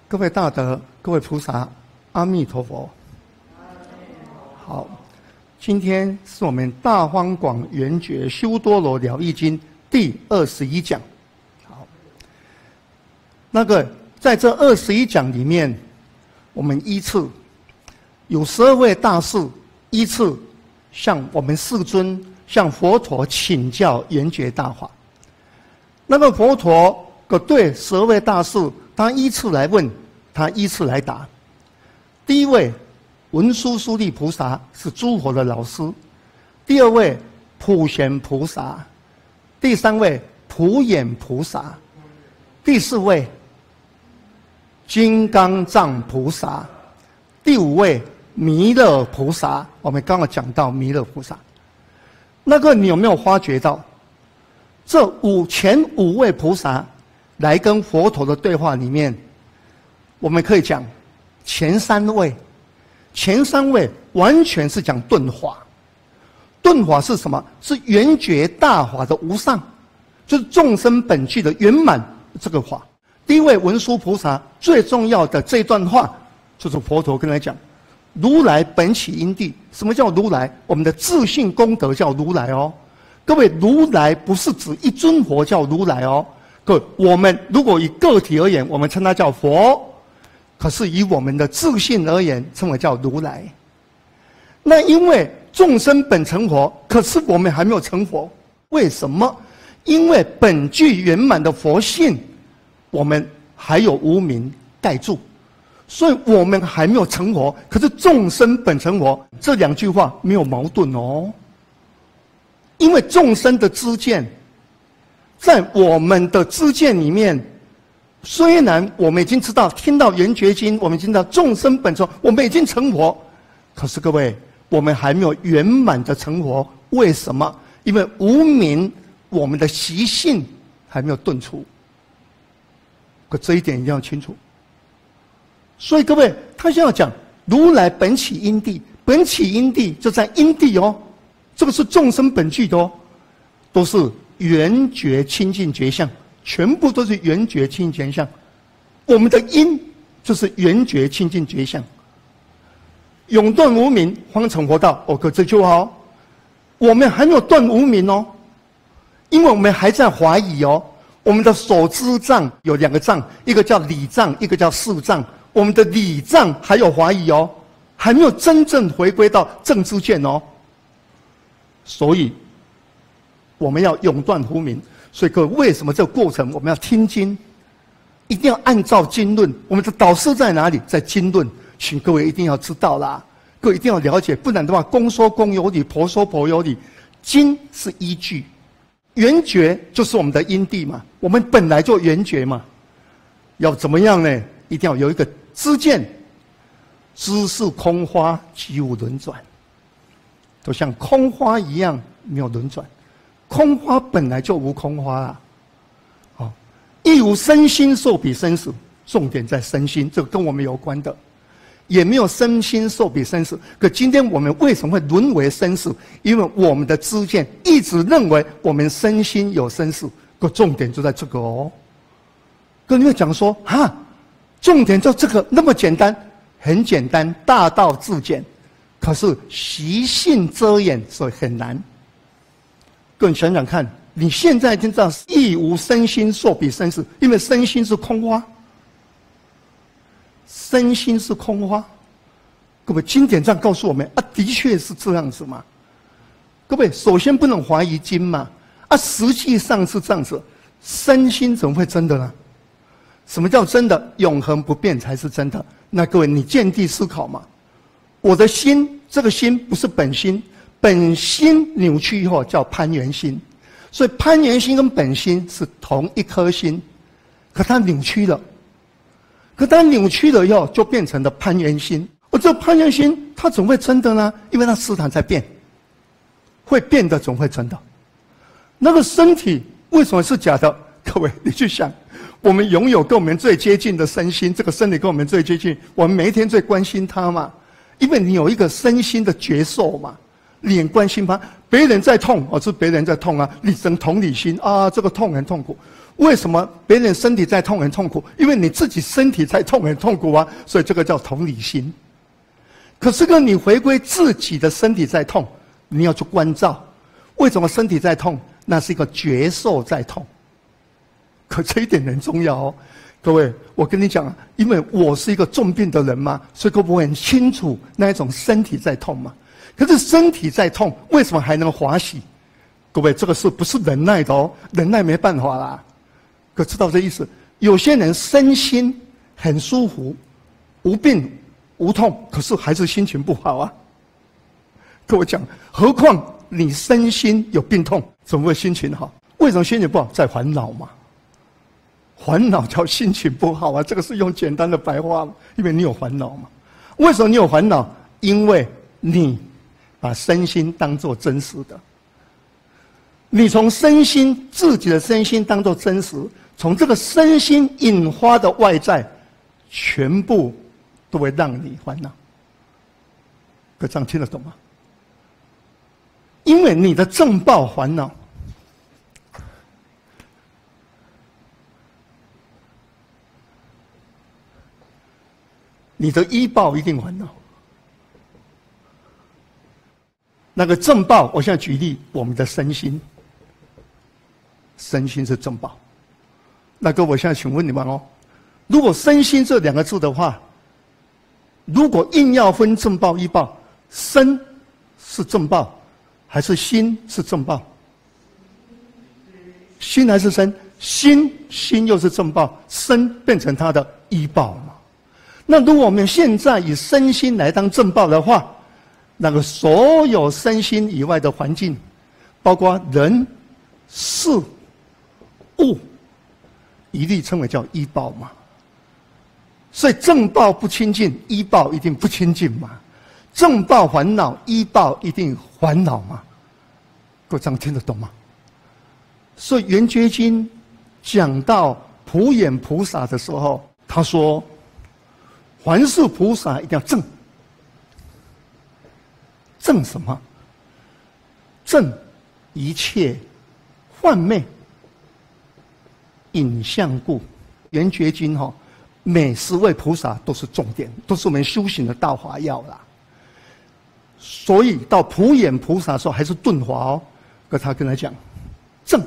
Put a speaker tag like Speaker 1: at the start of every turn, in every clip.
Speaker 1: 各位大德，各位菩萨，阿弥陀佛。好，今天是我们《大方广圆觉修多罗了义经》第21讲。好，在这21讲里面，我们依次有12位大士依次向我们世尊、向佛陀请教圆觉大法。那个佛陀对12位大士，他依次来问，他依次来答。第一位文殊师利菩萨是诸佛的老师，第二位普贤菩萨，第三位普眼菩萨，第四位金刚藏菩萨，第五位弥勒菩萨。我们刚刚讲到弥勒菩萨，你有没有发觉到，这前5位菩萨来跟佛陀的对话里面，我们可以讲前三位完全是讲顿法。顿法是什么？是圆觉大法的无上，就是众生本具的圆满这个法。第一位文殊菩萨最重要的这段话，就是佛陀跟他讲，如来本起因地。什么叫如来？我们的自信功德叫如来哦。各位，如来不是指一尊佛叫如来哦。各位，我们如果以个体而言，我们称它叫佛；可是以我们的自信而言，称为叫如来。那因为众生本成佛，可是我们还没有成佛，为什么？因为本具圆满的佛性，我们还有无明盖住，所以我们还没有成佛。可是众生本成佛，这2句话没有矛盾哦。因为众生的知见，在我们的知见里面，虽然我们已经知道听到圆觉经，我们已经知道众生本成，我们已经成佛，可是各位，我们还没有圆满的成佛。为什么？因为无明，我们的习性还没有顿除。可这一点一定要清楚。所以各位，他现在要讲如来本起因地，本起因地就在因地哦，这个是众生本具的哦，都是圆觉清净觉相，全部都是圆觉清净觉相。我们的因就是圆觉清净觉相。永断无明，方成佛道。可这句话哦，我们还没有断无明哦，因为我们还在怀疑哦。我们的所知障有2个障，一个叫理障，一个叫事障。我们的理障还有怀疑哦，还没有真正回归到正知见哦。所以我们要永断无明。所以各位，为什么这个过程我们要听经，一定要按照经论？我们的导师在哪里？在经论。请各位一定要知道啦，各位一定要了解，不然的话，公说公有理，婆说婆有理。经是依据，圆觉就是我们的因地嘛，我们本来就圆觉嘛。要怎么样呢？一定要有一个知见，知是空花，即无轮转，都像空花一样没有轮转。空花本来就无空花啊，亦无身心受彼生死。重点在身心，这个跟我们有关的。也没有身心受彼生死。可今天我们为什么会沦为生死？因为我们的知见一直认为我们身心有生死。可重点就在这个哦。跟你们讲说重点就这个那么简单，很简单，大道至简。可是习性遮掩，所以很难。各位想想看，你现在已经知道亦无身心受彼生死，因为身心是空花。身心是空花，各位，经典上告诉我们的确是这样子嘛。各位，首先不能怀疑经嘛，实际上是这样子，身心怎么会真的呢？什么叫真的？永恒不变才是真的。那各位，你见地思考嘛。我的心，这个心不是本心，本心扭曲以后叫攀缘心，所以攀缘心跟本心是同一颗心，可它扭曲了。可它扭曲了以后，就变成了攀缘心。这攀缘心，它怎么会真的呢？因为它时常在变，会变的总会真的。那个身体为什么是假的？各位，你去想，我们拥有跟我们最接近的身心，这个身体跟我们最接近，我们每一天最关心它嘛，因为你有一个身心的觉受嘛，你很关心它。别人在痛，是别人在痛啊，你生同理心啊，这个痛很痛苦。 为什么别人身体在痛很痛苦？因为你自己身体在痛很痛苦啊，所以这个叫同理心。可是你回归自己的身体在痛，你要去关照，为什么身体在痛？那是一个觉受在痛。可这一点很重要哦，各位，我跟你讲啊，因为我是一个重病的人嘛，所以我很清楚那一种身体在痛嘛。可是身体在痛，为什么还能欢喜？各位，这个是不是忍耐的哦？忍耐没办法啦。可知道这意思？有些人身心很舒服，无病无痛，可是还是心情不好啊。跟我讲，何况你身心有病痛，怎么会心情好？为什么心情不好？在烦恼嘛。烦恼叫心情不好啊，这个是用简单的白话嘛，因为你有烦恼嘛。为什么你有烦恼？因为你把身心当作真实的，你从身心自己的身心当作真实，从这个身心引发的外在，全部都会让你烦恼。各位这样听得懂吗？因为你的正报烦恼，你的依报一定烦恼。那个正报，我现在举例，我们的身心，身心是正报。那个我现在请问你们哦，如果身心这两个字的话，如果硬要分正报依报，身是正报还是心是正报？心还是身？心又是正报，身变成它的依报嘛。那如果我们现在以身心来当正报的话，那个所有身心以外的环境，包括人、事、物，一律称为叫依报嘛。所以正报不清净，依报一定不清净嘛。正报烦恼，依报一定烦恼嘛。各位这样听得懂吗？所以圆觉经讲到普眼菩萨的时候，他说，凡是菩萨一定要正。正什么？正一切幻昧影像故。圆觉经每10位菩萨都是重点，都是我们修行的大法要啦。所以到普眼菩萨的时候还是顿法哦，他跟他讲，正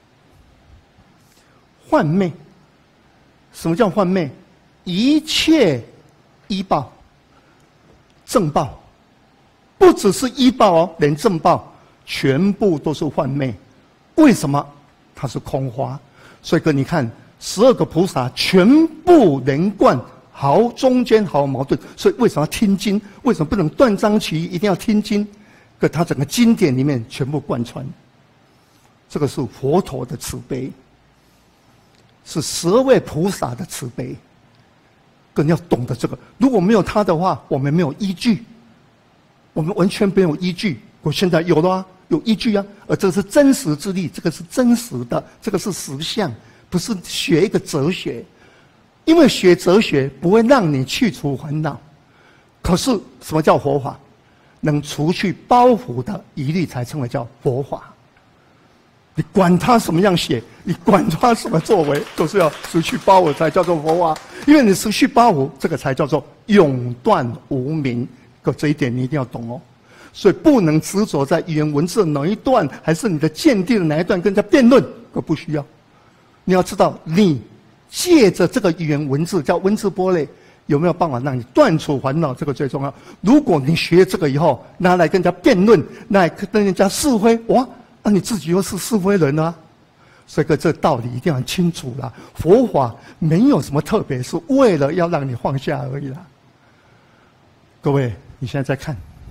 Speaker 1: 幻昧。什么叫幻昧？一切依报正报，不只是依报哦，连正报全部都是幻昧。为什么？它是空花。所以你看12个菩萨全部连贯，中间毫无矛盾。所以为什么要听经？为什么不能断章取义？一定要听经？它整个经典里面全部贯穿。这个是佛陀的慈悲，是12位菩萨的慈悲。更要懂得这个，如果没有他的话，我们没有依据，我们完全没有依据。我现在有了啊，有依据啊，而这是真实之力，这个是真实的，这个是实相，不是学一个哲学。因为学哲学不会让你去除烦恼，可是什么叫佛法？能除去包袱的一律才称为叫佛法。你管他什么样写，你管他什么作为，都是要除去包袱才叫做佛法。因为你除去包袱，这个才叫做永断无明。这一点你一定要懂哦。所以不能执着在语言文字哪一段，还是你的见地的哪一段跟人家辩论，不需要。你要知道，你借着这个语言文字叫文字波类，有没有办法让你断除烦恼？这个最重要。如果你学这个以后，拿来跟人家辩论，拿来跟人家是非，哇！你自己又是是非人啊，所以这道理一定要清楚啦。佛法没有什么特别，是为了要让你放下而已啦。各位，你现在在看，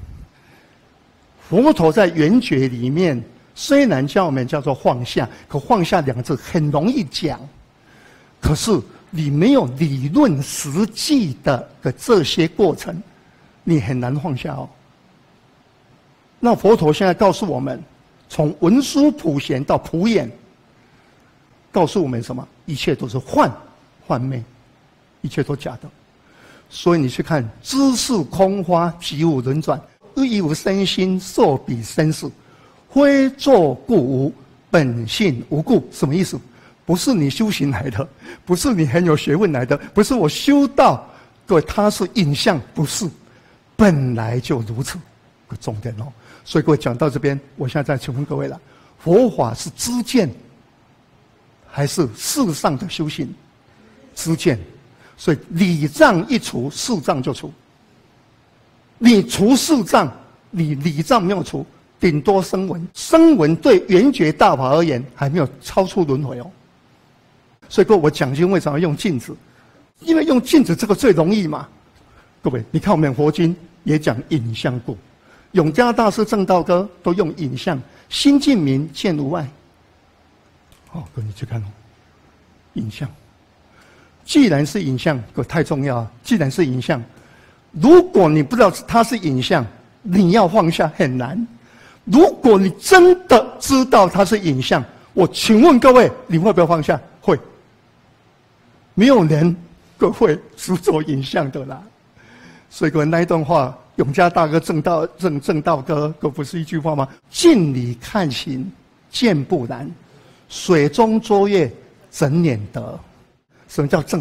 Speaker 1: 佛陀在圆觉里面虽然叫我们叫做放下，可放下2个字很容易讲，可是你没有理论实际的这些过程，你很难放下哦。那佛陀现在告诉我们，从文殊普贤到普眼，告诉我们什么？一切都是幻昧，一切都假的。所以你去看知是空花，即无轮转，亦无身心，受彼身事，非作故无，本性无故。什么意思？ 不是你修行来的，不是你很有学问来的，不是我修道，各位，它是影像，不是，本来就如此，个重点哦。所以各位讲到这边，我现在再请问各位了：佛法是知见，还是事上的修行？知见。所以理障一除，事障就除。你除事障，你理障没有除，顶多声闻。声闻对圆觉大法而言，还没有超出轮回哦。所以各位，我讲经为什么要用镜子？因为用镜子这个最容易嘛。各位，你看我们佛经也讲影像故，永嘉大师、正道歌都用影像，心净明见无碍。各位你去看哦，影像。既然是影像，各位太重要了。既然是影像，如果你不知道它是影像，你要放下很难。如果你真的知道它是影像，我请问各位，你会不会放下？会。没有人各位执着影像的啦。所以各位那一段话，永嘉大哥正道歌，可不是一句话吗？镜里看形，见不然；水中捉月，怎捻得？什么叫正？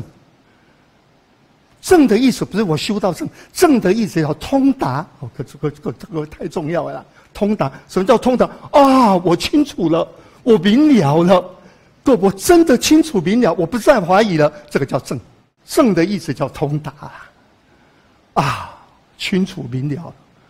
Speaker 1: 正的意思不是我修到正，正的意思要通达。这个太重要了。通达，什么叫通达？啊，我清楚了，我明了了，对，我真的清楚明了，我不再怀疑了。这个叫正。正的意思叫通达啊，清楚明了。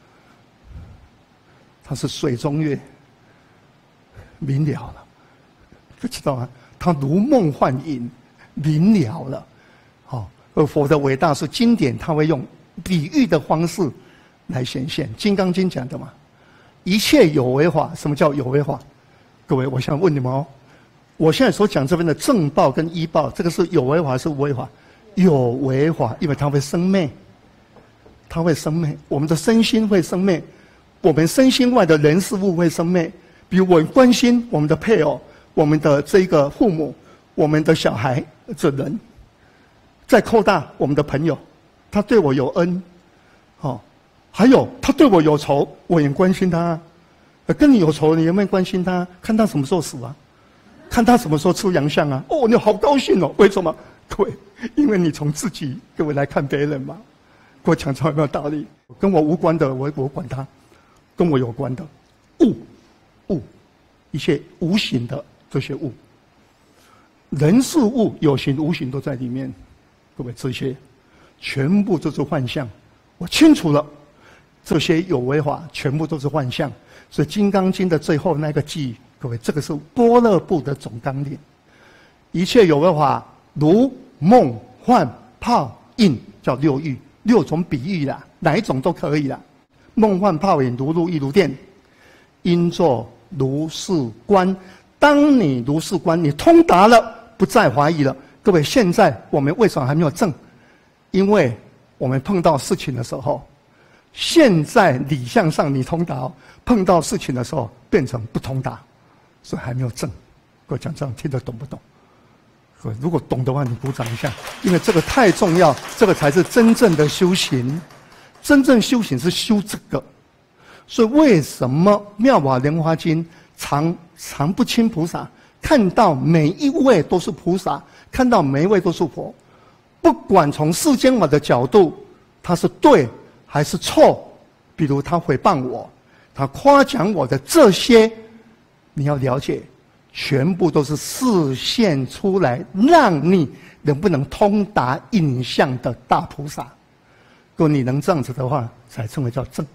Speaker 1: 它是水中月，明了了，不知道吗？它如梦幻影。明了了，而佛的伟大是经典，它会用比喻的方式来显现。《金刚经》讲的嘛，一切有为法。什么叫有为法？各位，我想问你们哦，我现在所讲这边的正报跟依报，这个是有为法还是无为法？有为法，因为它会生灭，它会生灭，我们的身心会生灭，我们身心外的人事物会生灭。比如我们关心我们的配偶，我们的这个父母，我们的小孩。这人，再扩大我们的朋友，他对我有恩，还有他对我有仇，我也关心他。跟你有仇，你有没有关心他？看他什么时候死啊？看他什么时候出洋相啊？哦，你好高兴哦！为什么？各位，因为你从自己各位来看别人嘛。给我讲出来有没有道理？跟我无关的，我管他；跟我有关的，物，一切无形的这些物。人事物有形无形都在里面，各位，这些全部都是幻象。我清楚了，这些有为法全部都是幻象。所以《金刚经》的最后那个偈，各位，这个是般若部的总纲领。一切有为法如梦幻泡影，叫六欲，6种比喻啦，哪一种都可以啦。梦幻泡影如露亦如电，应作如是观。当你如是观，你通达了，不再怀疑了。各位，现在我们为什么还没有证？因为我们碰到事情的时候，现在理象上你通达，碰到事情的时候变成不通达，所以还没有证。各位讲这样听得懂不懂？各位如果懂的话，你鼓掌一下，因为这个太重要，这个才是真正的修行。真正修行是修这个。所以为什么《妙法莲华经》常不轻菩萨看到每一位都是菩萨，看到每一位都是佛，不管从世间法的角度，他是对还是错。比如他诽谤我，他夸奖我的这些，你要了解，全部都是示现出来，让你能不能通达影像的大菩萨。如果你能这样子的话，才称为叫正。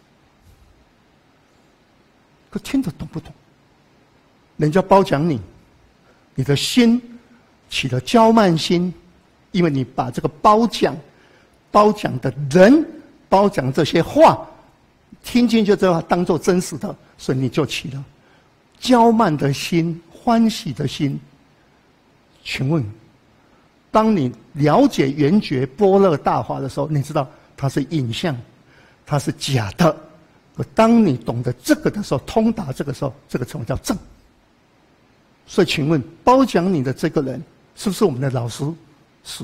Speaker 1: 可听得懂不懂？人家褒奖你，你的心起了骄慢心，因为你把这个褒奖的人、褒奖这些话，听进去之后当作真实的，所以你就起了骄慢的心、欢喜的心。请问，当你了解圆觉般若大法的时候，你知道它是影像，它是假的。当你懂得这个的时候，通达这个时候，这个称为叫正。所以请问，褒奖你的这个人是不是我们的老师？是。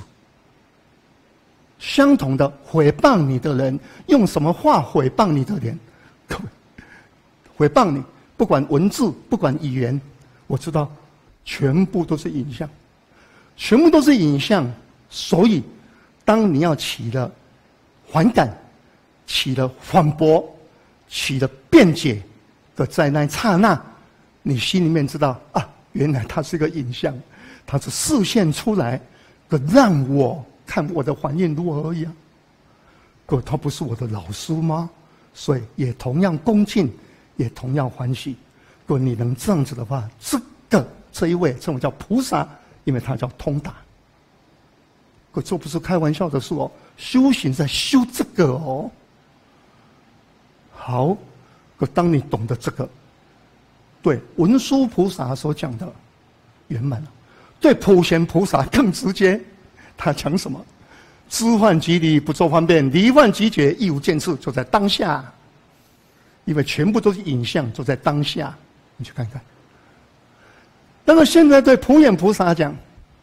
Speaker 1: 相同的，诽谤你的人，用什么话诽谤你的人？各位，诽谤你，不管文字，不管语言，我知道全部都是影像，全部都是影像。所以，当你要起了反感、起了反驳、起了辩解的在那一刹那，你心里面知道啊，原来它是一个影像，它是示现出来的，让我看我的反应如何而已啊。可他不是我的老师吗？所以也同样恭敬，也同样欢喜。如果你能这样子的话，这一位，这种叫菩萨，因为他叫通达。可这不是开玩笑的事哦，修行在修这个哦。好，可当你懂得这个，对文殊菩萨所讲的圆满了，对普贤菩萨更直接。他讲什么？知幻即离，不做方便；离幻即觉，亦无见次，就在当下。因为全部都是影像，就在当下。你去看看。那么现在对普眼菩萨讲，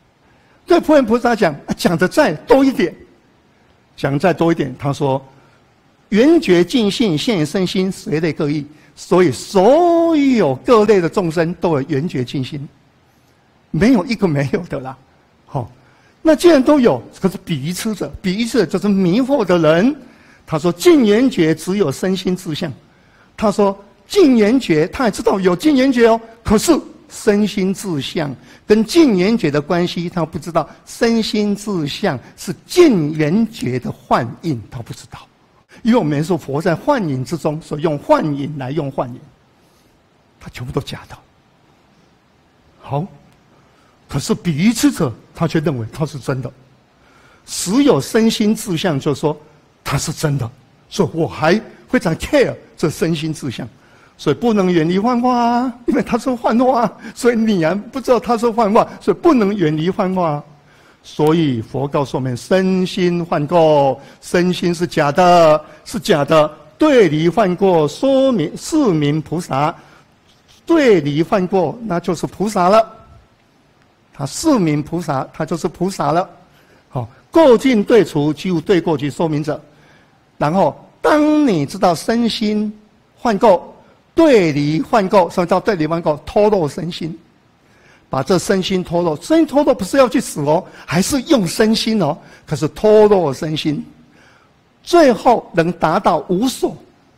Speaker 1: 讲的再多一点，他说：缘觉尽性，现身心，随类各异。所以所有各类的众生都有缘觉尽性，没有一个没有的啦。好。那既然都有，可是比喻痴者就是迷惑的人。他说尽缘觉只有身心自相。他说尽缘觉，他也知道有尽缘觉哦，可是身心自相跟尽缘觉的关系，他不知道。身心自相是尽缘觉的幻影，他不知道。因为我们说佛在幻影之中，所以用幻影来用幻影，他全部都假的。好。可是比喻痴者，他却认为他是真的。实有身心自相，就说他是真的，所以我还非常 care 这身心自相，所以不能远离幻化啊，因为他是幻化啊，所以你啊不知道他是幻化，所以不能远离幻化啊。所以佛告诉我们，身心幻垢，身心是假的，对离幻过，说明是名菩萨，对离幻过，那就是菩萨了。他是名菩萨，他就是菩萨了。好，过尽对除，即无对过及说明者。然后，当你知道身心幻垢、对离幻垢，什么叫对离幻垢？脱落身心，把这身心脱落。身心脱落不是要去死哦，还是用身心哦。可是脱落身心，最后能达到无所。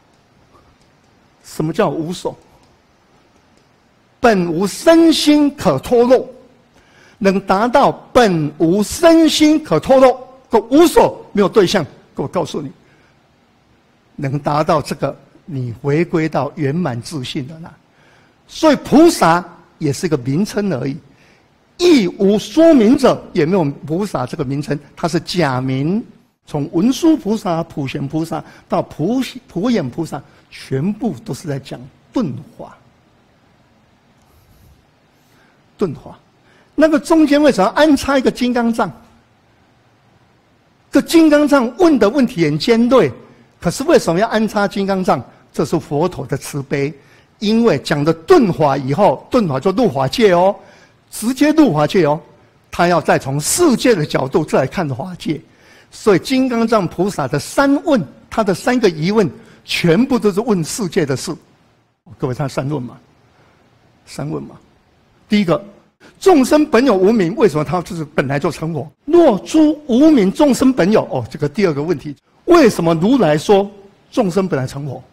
Speaker 1: 什么叫无所？本无身心可脱落。能达到本无身心可脱落，无所没有对象。我告诉你，能达到这个，你回归到圆满自信的啦。所以菩萨也是一个名称而已，亦无说明者，也没有菩萨这个名称，它是假名。从文殊菩萨、普贤菩萨到普眼菩萨，全部都是在讲顿化。顿化。那个中间为什么安插一个金刚藏？这金刚藏问的问题很尖锐，可是为什么要安插金刚藏？这是佛陀的慈悲，因为讲的顿法以后，顿法就入法界哦，直接入法界哦，他要再从世界的角度再来看法界，所以金刚藏菩萨的三问，他的三个疑问，全部都是问世界的事。各位看三问嘛，第一个。众生本有无明，为什么他就是本来就成佛？若诸无明众生本有，这个第二个问题，为什么如来说众生本来成佛？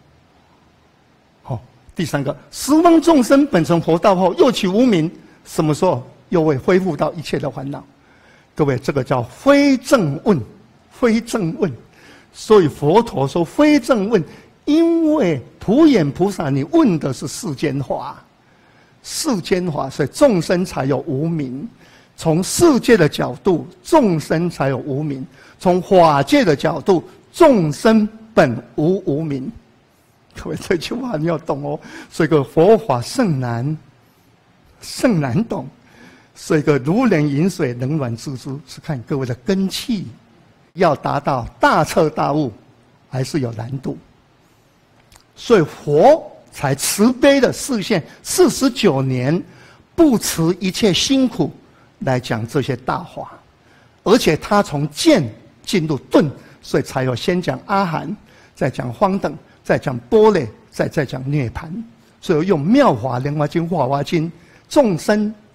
Speaker 1: 第三个，十方众生本成佛道后，又起无明，什么时候又会恢复到一切的烦恼？各位，这个叫非正问，非正问。所以佛陀说非正问，因为普眼菩萨你问的是世间法。世间法，所以众生才有无明。从世界的角度，众生才有无明；从法界的角度，众生本无无明。各位，这句话你要懂哦。所以个佛法甚难懂。所以个如人饮水，冷暖自知，是看各位的根器。要达到大彻大悟，还是有难度。所以佛才慈悲的示现49年，不辞一切辛苦来讲这些大话，而且他从见进入顿，所以才有先讲阿含，再讲方等，再讲般若，再讲涅盘。所以用妙法莲华经、法华经，众生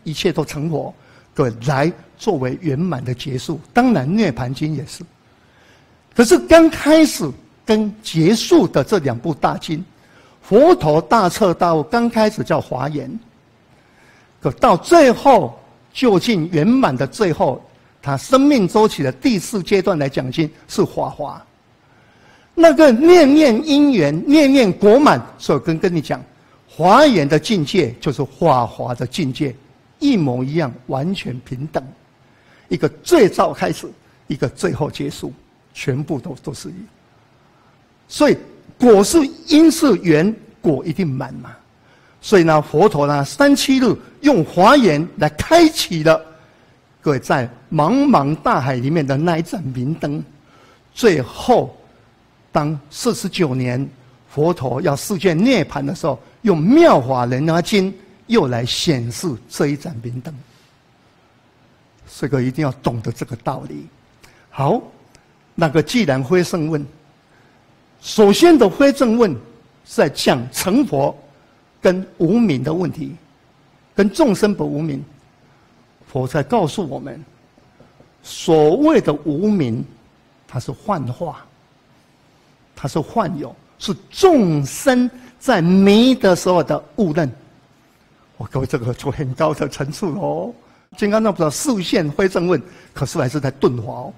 Speaker 1: 一切都成佛，对，来作为圆满的结束。当然，涅槃经也是。可是刚开始跟结束的这两部大经，佛陀大彻大悟，刚开始叫华严，可到最后究竟圆满的最后，他生命周期的第4阶段来讲经是法华。那个念念因缘，念念果满，所以跟你讲，华严的境界就是法华的境界，一模一样，完全平等。一个最早开始，一个最后结束，全部都是一。所以果是因是缘，果一定满嘛。所以呢，佛陀呢37日用华严来开启了各位在茫茫大海里面的那一盏明灯，最后。当49年佛陀要世界涅槃的时候，用妙法莲华经又来显示这一盏明灯。这个一定要懂得这个道理。好，那个既然非圣问，首先的非正问是在讲成佛跟无明的问题，跟众生本无明。佛才告诉我们，所谓的无明，它是幻化。它是幻有，是众生在迷的时候的误认。各位，这个就很高的层次哦。金刚藏不知道示现非正问，可是还是在顿滑哦。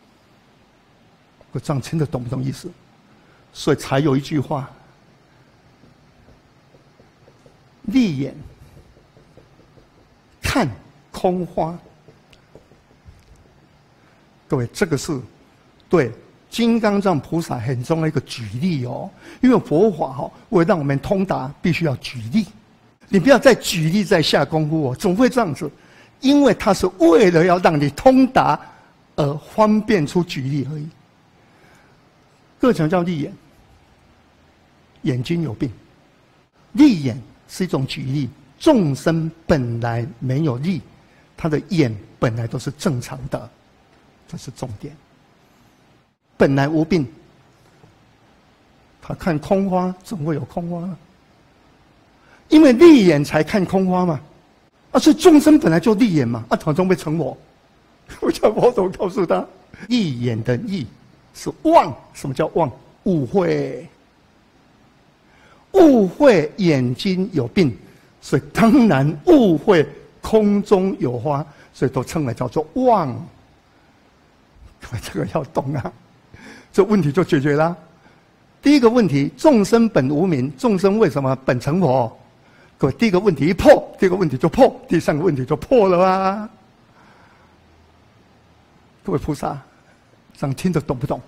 Speaker 1: 这样听得懂不懂意思？所以才有一句话：立眼看空花。各位，这个是对。金刚藏菩萨很重要一个举例哦，因为佛法为了让我们通达，必须要举例。你不要再举例再下功夫哦，怎么会这样子？因为它是为了要让你通达而方便出举例而已。各种叫立眼，眼睛有病，立眼是一种举例。众生本来没有力，他的眼本来都是正常的，这是重点。本来无病，他看空花，怎么会有空花呢？因为立眼才看空花嘛，所以众生本来就立眼嘛，统统被成我。我叫佛陀告诉他，立眼的立是妄，什么叫妄？误会，误会眼睛有病，所以当然误会空中有花，所以都称为叫做妄。这个要懂啊。这问题就解决了。第一个问题，众生本无明，众生为什么本成佛？各位，第一个问题一破，第二个问题就破，第三个问题就破了啊！各位菩萨，这样听得懂不懂？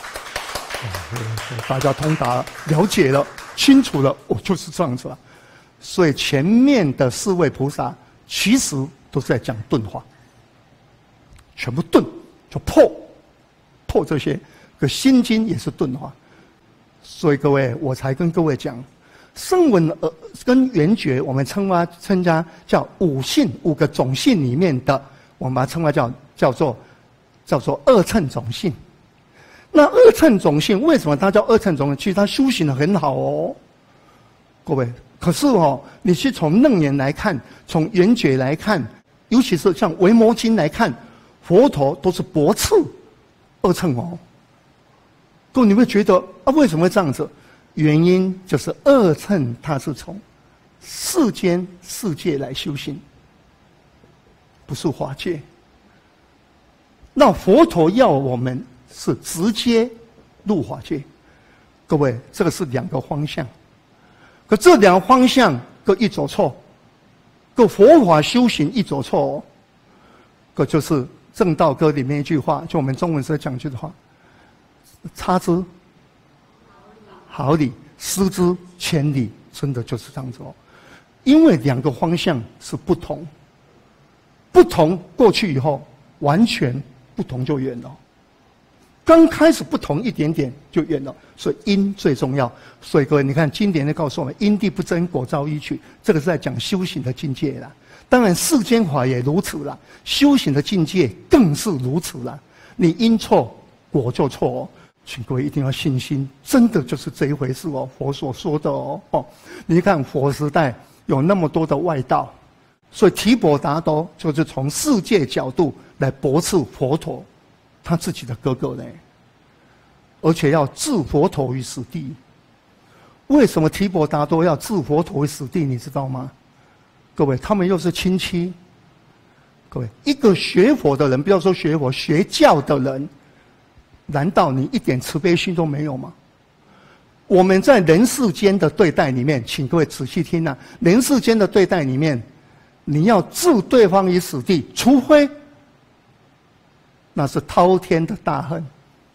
Speaker 1: 大家通达了解了，清楚了，就是这样子了。所以前面的4位菩萨其实都是在讲顿化，全部顿就破这些。可心经也是顿化，所以各位，我才跟各位讲，声闻跟缘觉，我们称它叫5性，5个种性里面的，我们把它称为叫做二乘种性。那二乘种性为什么它叫二乘种性？其实它修行的很好哦，各位。可是你去从楞严来看，从缘觉来看，尤其是像维摩经来看，佛陀都是驳斥二乘哦。各位，你会觉得为什么会这样子？原因就是二乘它是从世间世界来修行，不是法界。那佛陀要我们是直接入法界。各位，这个是2个方向，可这2个方向各一走错，各佛法修行一走错哦。各就是正道歌里面一句话，就我们中文是讲一句话。差之毫厘，失之千里，真的就是这样子哦。因为2个方向是不同，不同过去以后，完全不同就远了。刚开始不同一点点就远了，所以因最重要。所以各位，你看经典就告诉我们，因地不争，果遭依取，这个是在讲修行的境界啦。当然世间法也如此啦，修行的境界更是如此啦。你因错，果就错哦。请各位一定要信心，真的就是这一回事哦。佛所说的哦。你看佛时代有那么多的外道， 所以提婆达多就是从世界角度来驳斥佛陀他自己的哥哥呢，而且要置佛陀于死地。为什么提婆达多要置佛陀于死地？你知道吗？各位，他们又是亲戚。各位，一个学佛的人，不要说学佛，学教的人，难道你一点慈悲心都没有吗？我们在人世间的对待里面，请各位仔细听啊，人世间的对待里面，你要置对方于死地，除非那是滔天的大恨。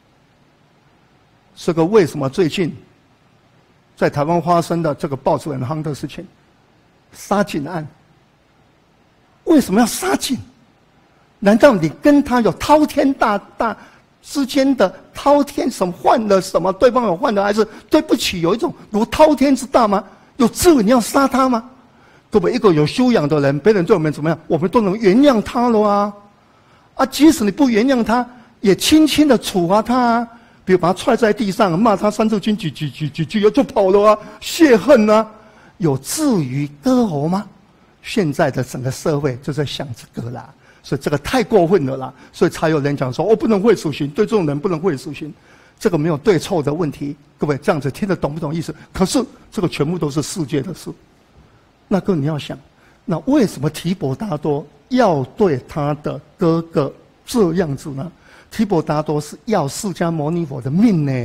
Speaker 1: 这个为什么最近在台湾发生的这个报纸很夯的事情，杀警案？为什么要杀警？难道你跟他有滔天大之间的滔天什么换了什么？对方有换了，还是对不起有一种如滔天之大吗？有智慧你要杀他吗？各位，一个有修养的人，别人对我们怎么样，我们都能原谅他了啊！啊，即使你不原谅他，也轻轻的处罚他啊，比如把他踹在地上，骂他三字经几句就跑了啊，泄恨啊，有至于割喉吗？现在的整个社会就在想这个啦。所以这个太过分了啦，所以才有人讲说哦，不能会死刑，对这种人不能会死刑，这个没有对错的问题。各位这样子听得懂不懂意思？可是这个全部都是世界的事。那个你要想，那为什么提婆达多要对他的哥哥这样子呢？提婆达多是要释迦牟尼佛的命呢。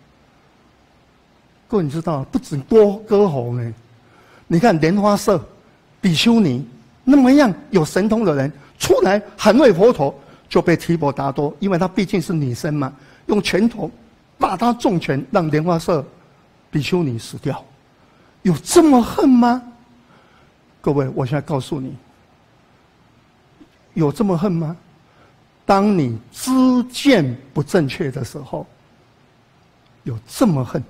Speaker 1: 各位你知道，不止多割喉呢。你看莲花社比丘尼那么样有神通的人。出来捍卫佛陀，就被提婆达多，因为她毕竟是女生嘛，用拳头打她重拳，让莲花社比丘尼死掉。有这么恨吗？各位，我现在告诉你，有这么恨吗？当你知见不正确的时候，有这么恨。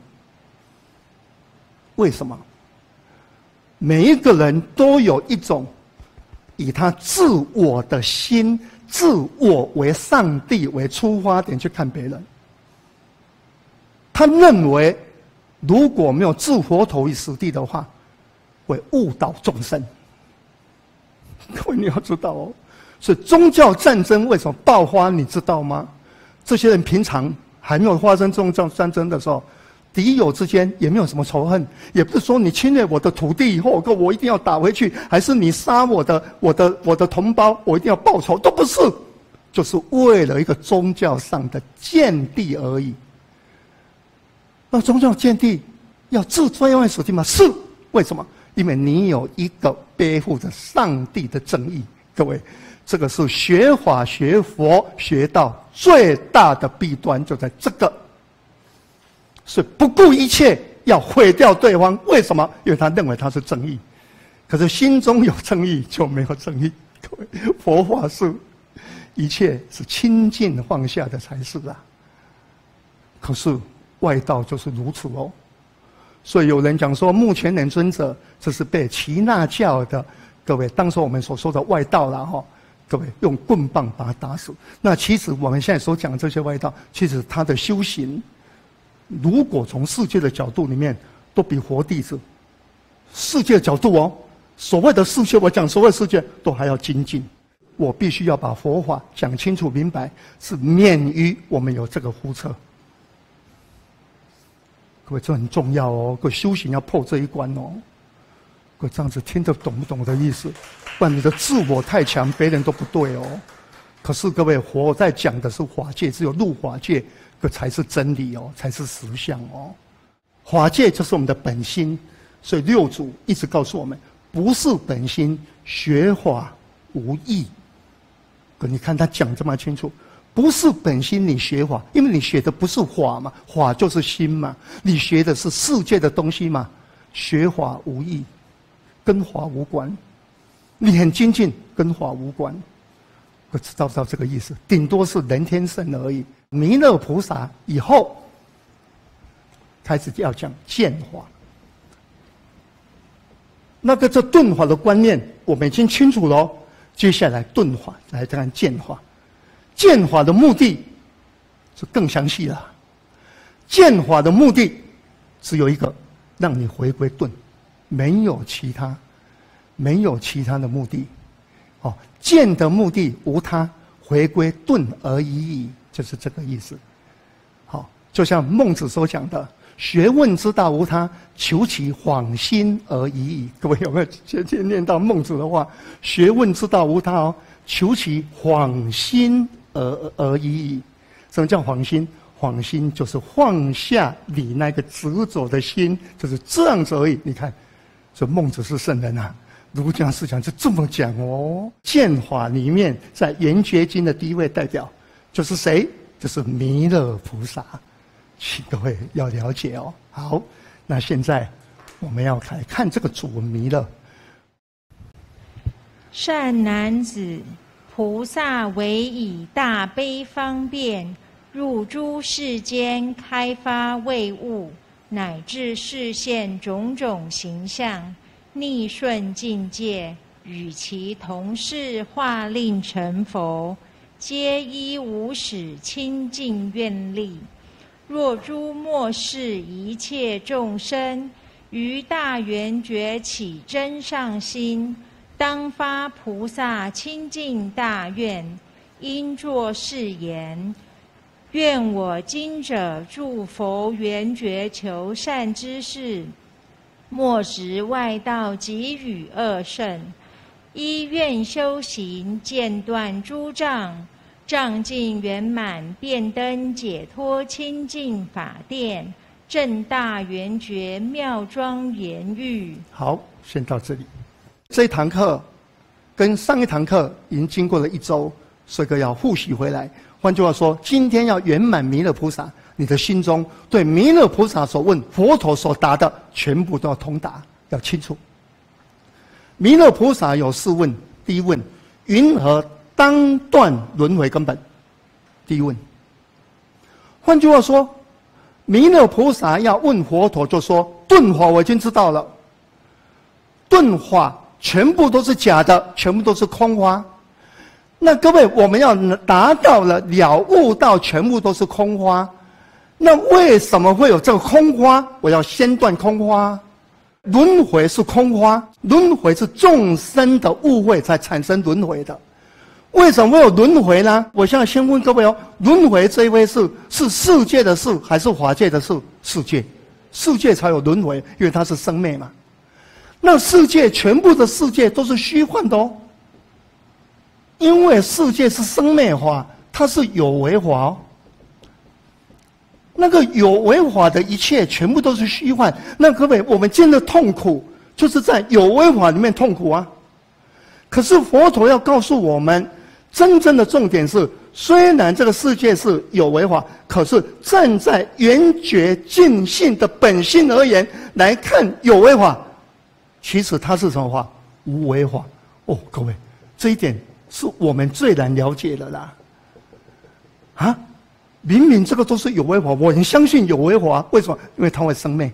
Speaker 1: 为什么？每一个人都有一种以他自我的心、自我为上帝为出发点去看别人。他认为，如果没有置佛陀于死地的话，会误导众生。各位你要知道哦，所以宗教战争为什么爆发，你知道吗？这些人平常还没有发生宗教战争的时候，敌友之间也没有什么仇恨，也不是说你侵略我的土地以后，我一定要打回去，还是你杀我的同胞，我一定要报仇，都不是，就是为了一个宗教上的见地而已。那宗教见地要置对方于死地吗？是，为什么？因为你有一个背负着上帝的正义。各位，这个是学法学佛学道最大的弊端，就在这个。是不顾一切要毁掉对方，为什么？因为他认为他是正义，可是心中有正义就没有正义。各位，佛法是一切是清净放下的才是啊。可是外道就是如此哦。所以有人讲说，目前忍尊者这是被耆那教的各位，当时我们所说的外道啦哈，各位用棍棒把他打死。那其实我们现在所讲的这些外道，其实他的修行，如果从世界的角度里面，都比佛弟子世界角度哦，所谓的世界，我讲所谓世界都还要精进。我必须要把佛法讲清楚明白，是免于我们有这个胡扯。各位，这很重要哦，各位修行要破这一关哦。各位这样子听得懂不懂我的意思？不然你的自我太强，别人都不对哦。可是各位，佛在讲的是法界，只有入法界，这才是真理哦，才是实相哦。法界就是我们的本心，所以六祖一直告诉我们，不是本心，学法无益。你看他讲这么清楚，不是本心你学法，因为你学的不是法嘛，法就是心嘛，你学的是世界的东西嘛，学法无益，跟法无关。你很精进，跟法无关。我知道不到这个意思？顶多是人天圣而已。弥勒菩萨以后开始要讲见法，那个这顿法的观念我们已经清楚了。接下来顿法来看见法，见法的目的是更详细了。见法的目的只有一个，让你回归顿，没有其他。 没有其他的目的。哦，见的目的无他，回归顿而已矣，就是这个意思。好，就像孟子所讲的，学问之道无他，求其恍心而已矣。各位有没有先念到孟子的话？学问之道无他哦，求其恍心而已矣。什么叫恍心？恍心就是放下你那个执着的心，就是这样子而已。你看，这孟子是圣人啊，儒家思想是这么讲哦。剑法里面，在圆觉经的第一位代表就是谁？就是弥勒菩萨，请各位要了解哦。好，那现在我们要来看这个主弥勒。
Speaker 2: 善男子，菩萨唯以大悲方便，入诸世间，开发未悟，乃至示现种种形象，逆顺境界，与其同事，化令成佛，皆依无始清净愿力。若诸末世一切众生，于大圆觉起真上心，当发菩萨清净大愿，应作是言：愿我今者助佛圆觉求善之事，莫执外道及与恶圣，依愿修行，间断诸障，障尽圆满，便登解脱清净法殿，正大圆觉妙庄严狱。
Speaker 1: 好，先到这里。这一堂课跟上一堂课已经经过了1周，所以要复习回来。换句话说，今天要圆满弥勒菩萨，你的心中对弥勒菩萨所问、佛陀所答的，全部都要通达，要清楚。弥勒菩萨有4问：第一问，云何当断轮回根本？第一问。换句话说，弥勒菩萨要问佛陀，就说顿法我已经知道了，顿法全部都是假的，全部都是空花。那各位，我们要达到了悟到全部都是空花，那为什么会有这个空花？我要先断空花。轮回是空花，轮回是众生的误会才产生轮回的。为什么会有轮回呢？我现在先问各位哦，轮回这一回事是世界的事还是法界的事？世界，世界才有轮回，因为它是生灭嘛。那世界全部的世界都是虚幻的哦，因为世界是生灭法，它是有为法哦。那个有为法的一切全部都是虚幻。那各位，我们今天的痛苦就是在有为法里面痛苦啊。可是佛陀要告诉我们，真正的重点是，虽然这个世界是有为法，可是站在圆觉净性的本性而言来看有为法，其实它是什么法？无为法。哦，各位，这一点是我们最难了解的啦。啊，明明这个都是有为法，我很相信有为法，为什么？因为它会生灭。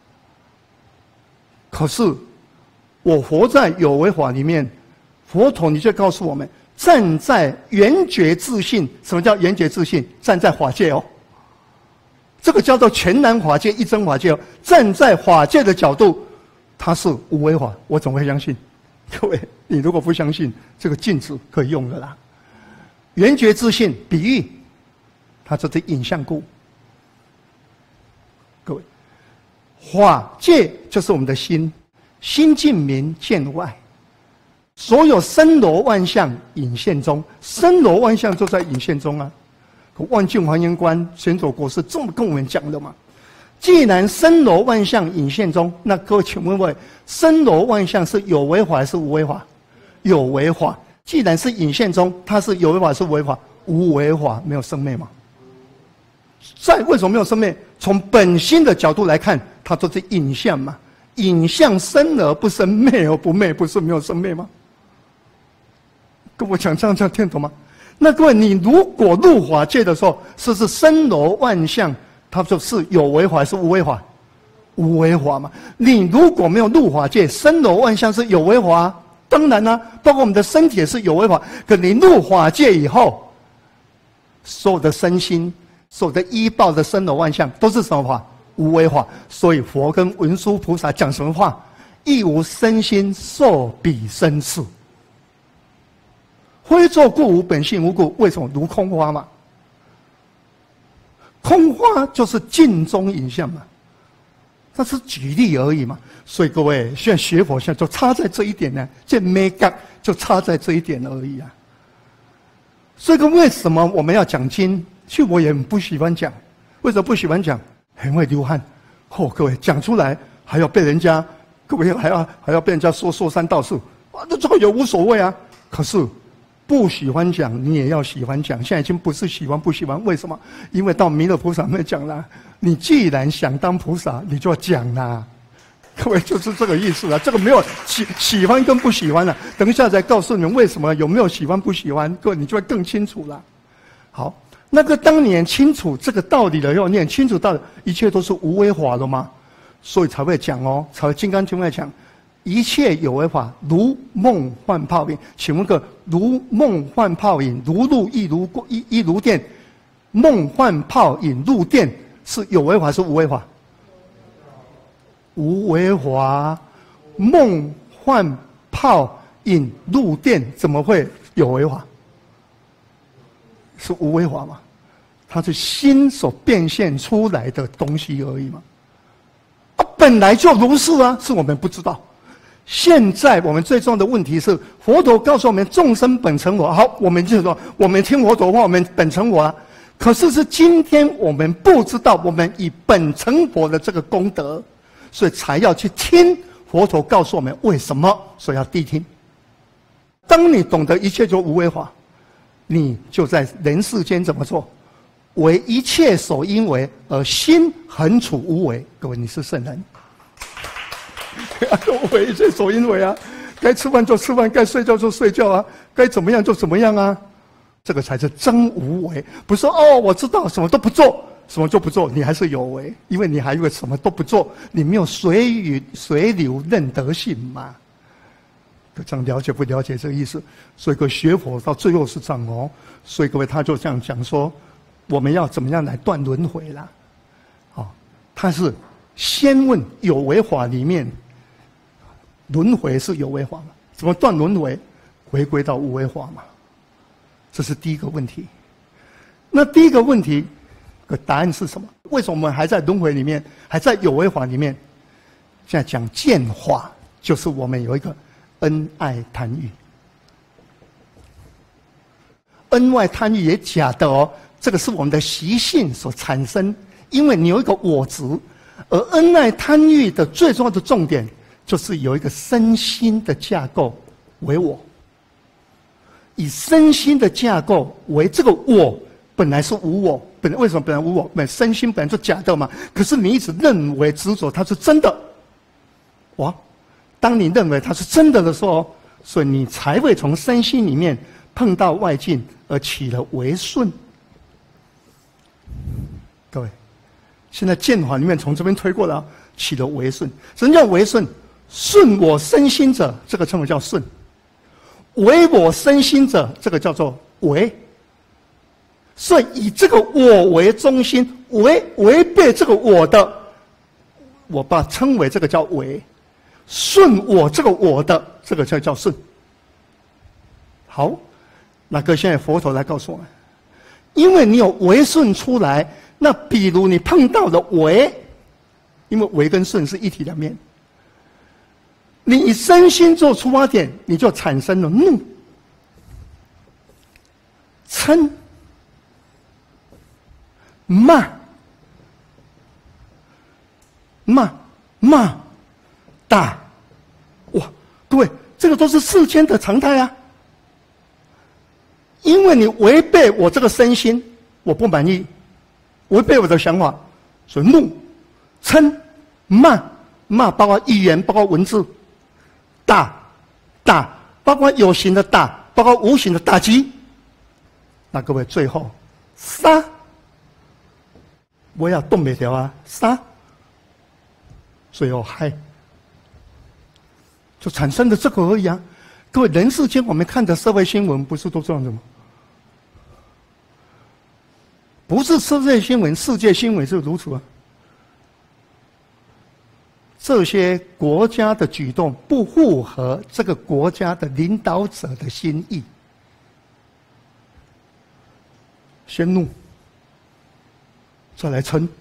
Speaker 1: 可是我活在有为法里面，佛陀你就告诉我们，站在圆觉自性。什么叫圆觉自性？站在法界哦，这个叫做全然法界、一真法界哦。站在法界的角度，它是无为法，我怎么会相信？各位，你如果不相信，这个镜子可以用的啦。圆觉自性，比喻，它就是影像故。各位，法界就是我们的心，心净明见外。所有森罗万象隐现中，森罗万象就在隐现中啊。万境还原观玄奘国师这么跟我们讲的嘛。既然森罗万象隐现中，那各位请问问，森罗万象是有为法还是无为法？有为法。既然是隐现中，它是有为法还是无为法？无为法，没有生灭嘛。为什么没有生灭？从本心的角度来看，它都是影像嘛。影像生而不生，灭而不灭，不是没有生灭吗？跟我讲这样听懂吗？那各位，你如果入法界的时候，是森罗万象，它就是有为法还是无为法？无为法嘛。你如果没有入法界，森罗万象是有为法啊，当然啦、包括我们的身体也是有为法。可你入法界以后，所有的身心，所有的依报的森罗万象，都是什么法？无为法。所以佛跟文殊菩萨讲什么话？ 亦无身心受彼身事。非作故无本性无故，为什么如空花嘛？空花就是镜中影像嘛，那是举例而已嘛。所以各位，现在学佛现在就差在这一点呢，这美感就差在这一点而已啊。所以为什么我们要讲经？其实我也很不喜欢讲，为什么不喜欢讲？很会流汗。各位讲出来还要被人家，各位还要被人家说三道四，啊，这个也无所谓啊。可是不喜欢讲，你也要喜欢讲。现在已经不是喜欢不喜欢，为什么？因为到弥勒菩萨那边讲了，你既然想当菩萨，你就要讲啦。各位就是这个意思啊，这个没有喜欢跟不喜欢了。等一下再告诉你们为什么有没有喜欢不喜欢，各位你就会更清楚了。好，那个当你清楚这个道理了以后，你很清楚到一切都是无为法的嘛，所以才会讲哦，才会《金刚经》会讲，一切有为法如梦幻泡影。请问个如梦幻泡影，如露亦如电，梦幻泡影入电是有为法是无为法？无为法，梦幻泡影入电，怎么会有为法？是无为法嘛？它是心所变现出来的东西而已嘛。啊，本来就如是啊，是我们不知道。现在我们最重要的问题是，佛陀告诉我们众生本成我。好，我们就说，我们听佛陀话，我们本成我啊。可是今天我们不知道，我们以本成佛的这个功德。所以才要去听佛陀告诉我们为什么，所以要谛听。当你懂得一切就无为法，你就在人世间怎么做？为一切所应为，而心恒处无为。各位，你是圣人，为一切所应为啊！该吃饭就吃饭，该睡觉就睡觉啊，该怎么样就怎么样啊！这个才是真无为，不是说哦，我知道什么都不做。什么就不做，你还是有为，因为你还有个什么都不做，你没有随流任得性嘛。这样了解不了解这个意思？所以各位学佛到最后是这样哦。所以各位他就这样讲说，我们要怎么样来断轮回啦？好，他是先问有为法里面，轮回是有为法嘛？怎么断轮回？回归到无为法嘛？这是第一个问题。那第一个问题。答案是什么？为什么我们还在轮回里面，还在有为法里面？现在讲见法，就是我们有一个恩爱贪欲。恩爱贪欲也假的哦，这个是我们的习性所产生，因为你有一个我执，而恩爱贪欲的最重要的重点，就是有一个身心的架构为我，以身心的架构为这个我。本来是无我，为什么本来无我？身心本来就假的嘛。可是你一直认为执着它是真的，哇！当你认为它是真的的时候，所以你才会从身心里面碰到外境而起了为顺。各位，现在见法里面从这边推过来，起了为顺。什么叫为顺？顺我身心者，这个称为叫顺；为我身心者，这个叫做为。所以以这个我为中心，违背这个我的，我把它称为这个叫为；顺我这个我的，这个叫顺。好，那个现在佛陀来告诉我们，因为你有为顺出来，那比如你碰到的为，因为为跟顺是一体两面，你以身心做出发点，你就产生了怒、嗔、骂、打，哇！各位，这个都是世间的常态啊。因为你违背我这个身心，我不满意，违背我的想法，所以怒、嗔、骂，包括语言，包括文字，打，包括有形的打，包括无形的打击。那各位最后杀。我要动不了啊，杀，最后害，就产生的这个而已啊。各位，人世间我们看的社会新闻不是都这样的吗？不是社会新闻，世界新闻是如此啊。 这些国家的举动不符合这个国家的领导者的心意，先怒，再来嗔，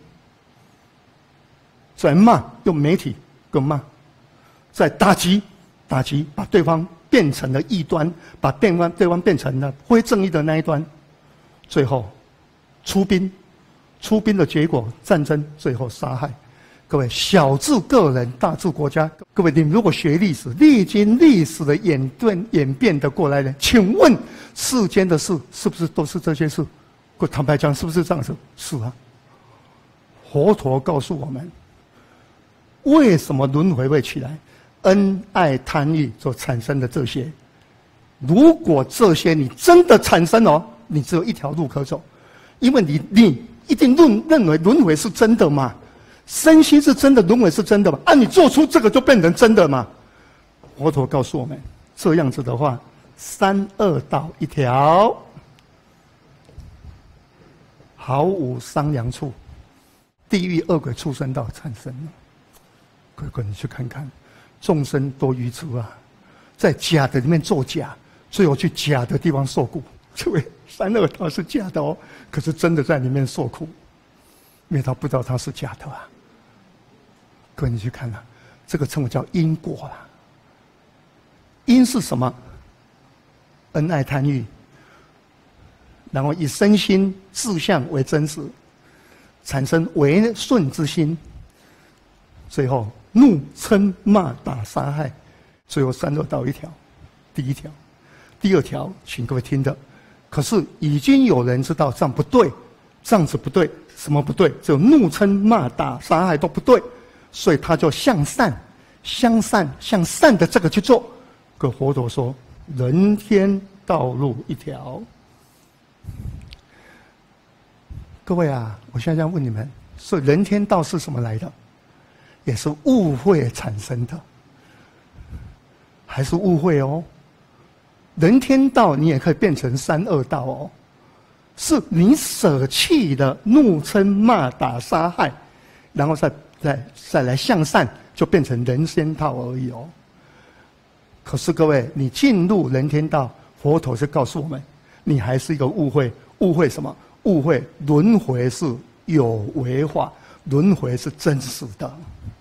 Speaker 1: 再骂，用媒体跟骂，再打击，把对方变成了异端，把对方变成了非正义的那一端，最后出兵的结果，战争，最后杀害。各位，小至个人，大至国家。各位，你们如果学历史，历经历史的演变的过来人，请问世间的事是不是都是这些事？坦白讲，是不是这样子？是啊。佛陀告诉我们，为什么轮回会起来？恩爱贪欲所产生的这些，如果这些你真的产生哦，你只有一条路可走，因为你一定认为轮回是真的嘛。身心是真的，轮回是真的嘛？你做出这个就变成真的嘛？佛陀告诉我们，这样子的话，三恶道一条，毫无商量处，地狱恶鬼畜生道产生了。各位，你去看看，众生多愚痴啊，在假的里面作假，最后去假的地方受苦。这位三恶道是假的哦，可是真的在里面受苦，因为他不知道他是假的啊。各位，你去看啊，这个称为叫因果啦。因是什么？恩爱贪欲，然后以身心志向为真实，产生违顺之心，最后怒嗔骂打杀害，最后三恶道一条。第一条，第二条，请各位听的。可是已经有人知道这样不对，这样子不对，什么不对？只有怒嗔骂打杀害都不对。所以他就向善的这个去做。跟佛陀说，人天道路一条。各位啊，我现在要问你们，所以人天道是什么来的？也是误会产生的，还是误会哦？人天道你也可以变成三恶道哦，是你舍弃了怒嗔骂打杀害，然后再来向善，就变成人仙道而已哦。可是各位，你进入人天道，佛陀是告诉我们，你还是一个误会。误会什么？误会轮回是有为化，轮回是真实的。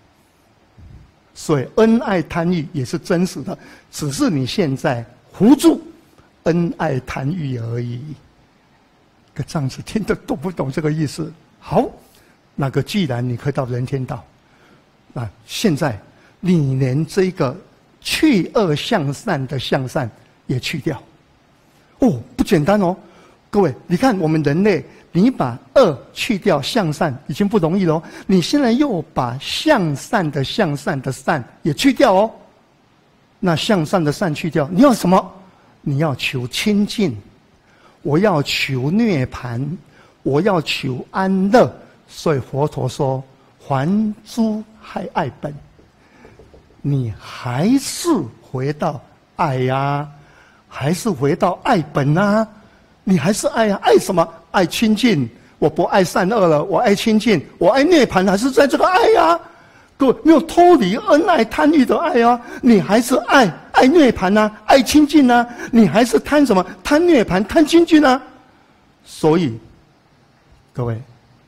Speaker 1: 所以恩爱贪欲也是真实的，只是你现在糊住恩爱贪欲而已。个这样子听得懂不懂这个意思？好。那个既然你可以到人天道，那现在你连这个去恶向善的向善也去掉，哦，不简单哦，各位，你看我们人类，你把恶去掉，向善已经不容易了哦，你现在又把向善的善也去掉哦，那向善的善去掉，你要什么？你要求清净，我要求涅槃，我要求安乐。所以佛陀说，还诸还爱本，你还是回到爱呀，还是回到爱本啊，你还是爱啊，爱什么？爱清净，我不爱善恶了，我爱清净，我爱涅槃，还是在这个爱呀。各位，没有脱离恩爱贪欲的爱啊，你还是爱涅槃啊，爱清净啊，你还是贪什么？贪涅槃，贪清净啊。所以各位，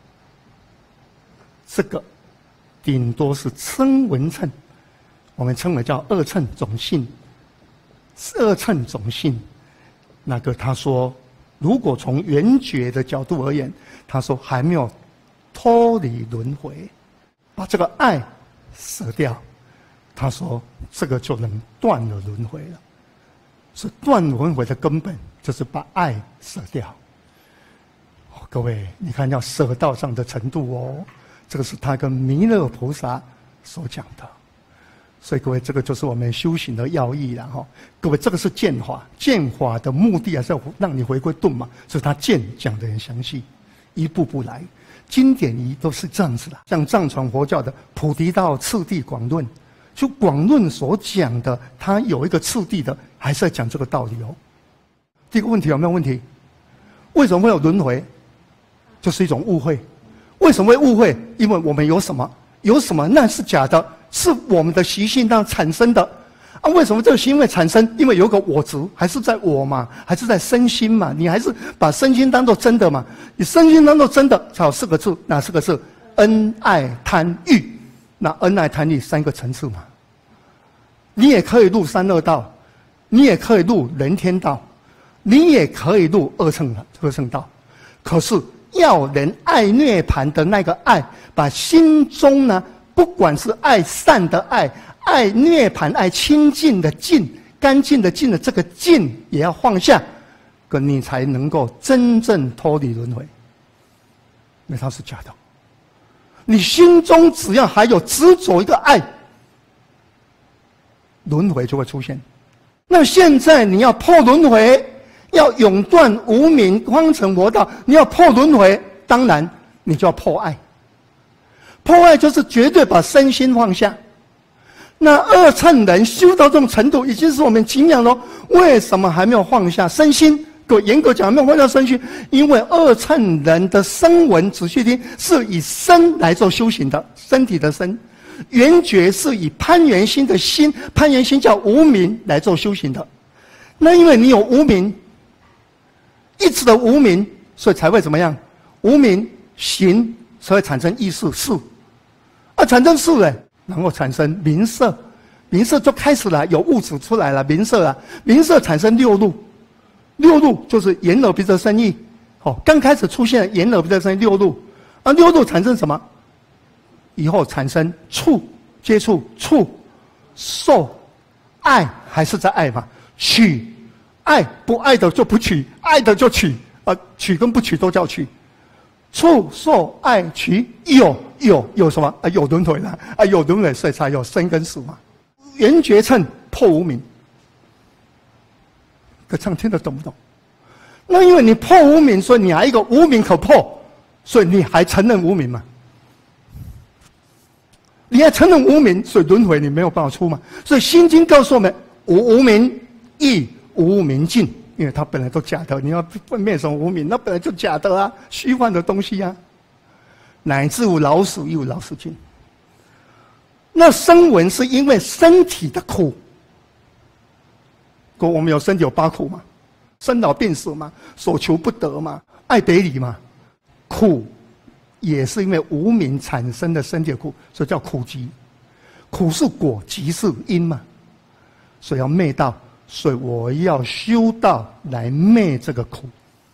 Speaker 1: 这个顶多是称闻称，我们称为叫二乘种性。二乘种性，那个他说，如果从圆觉的角度而言，他说还没有脱离轮回，把这个爱舍掉，他说这个就能断了轮回了。是断轮回的根本，就是把爱舍掉。各位，你看要舍到这样的程度哦。这个是他跟弥勒菩萨所讲的，所以各位，这个就是我们修行的要义了哈。各位，这个是见法，见法的目的还是要让你回归顿嘛，所以他见讲得很详细，一步步来。经典仪都是这样子的，像藏传佛教的《菩提道次第广论》，就广论所讲的，它有一个次第的，还是在讲这个道理哦。第一个问题有没有问题？为什么会有轮回？就是一种误会。为什么会误会？因为我们有什么？有什么那是假的， 是我们的习性当产生的。啊，为什么这个行为产生？因为有个我执，还是在我嘛，还是在身心嘛？你还是把身心当作真的嘛？你身心当作真的，才有4个字，哪4个字？恩爱贪欲。那恩爱贪欲3个层次嘛。你也可以入三恶道，你也可以入人天道，你也可以入二乘道。可是要人爱涅槃的那个爱，把心中呢，不管是爱善的爱，爱涅槃，爱清净的净，干净的净的这个净也要放下，你才能够真正脱离轮回。因为它是假的。你心中只要还有执着一个爱，轮回就会出现。那现在你要破轮回，要永断无明方成佛道，你要破轮回，当然你就要破爱。破爱就是绝对把身心放下。那二乘人修到这种程度，已经是我们敬仰了。为什么还没有放下身心？严格讲，没有放下身心，因为二乘人的声闻仔细听，是以身来做修行的，身体的身；缘觉是以攀缘心的心，攀缘心叫无明来做修行的。那因为你有无明，一直的无明，所以才会怎么样？无明行，才会产生意识识，产生识呢，然后产生名色，名色就开始了，有物质出来了，名色啊，名色产生6路。6路就是眼耳鼻舌身意，刚开始出现眼耳鼻舌身意6路，6路产生什么？以后产生触，接触触，受，爱还是在爱嘛？取，爱不爱的就不取，爱的就取，取跟不取都叫取。触受爱取有什么？有轮回了，有轮回，所以才有生跟死嘛。缘觉乘破无明。可唱听得懂不懂？那因为你破无明，所以你还有一个无明可破，所以你还承认无明嘛？你还承认无明，所以轮回你没有办法出嘛？所以《心经》告诉我们：无明亦无明尽，因为它本来都假的，你要分辨什么无明？那本来就假的啊，虚幻的东西啊。乃至无老死，亦无老死尽。那声闻是因为身体的苦。我们有身体有8苦嘛，生老病死嘛，所求不得嘛，爱别离嘛，苦也是因为无明产生的身体的苦，所以叫苦集。苦是果，集是因嘛，所以要灭道，所以我要修道来灭这个苦。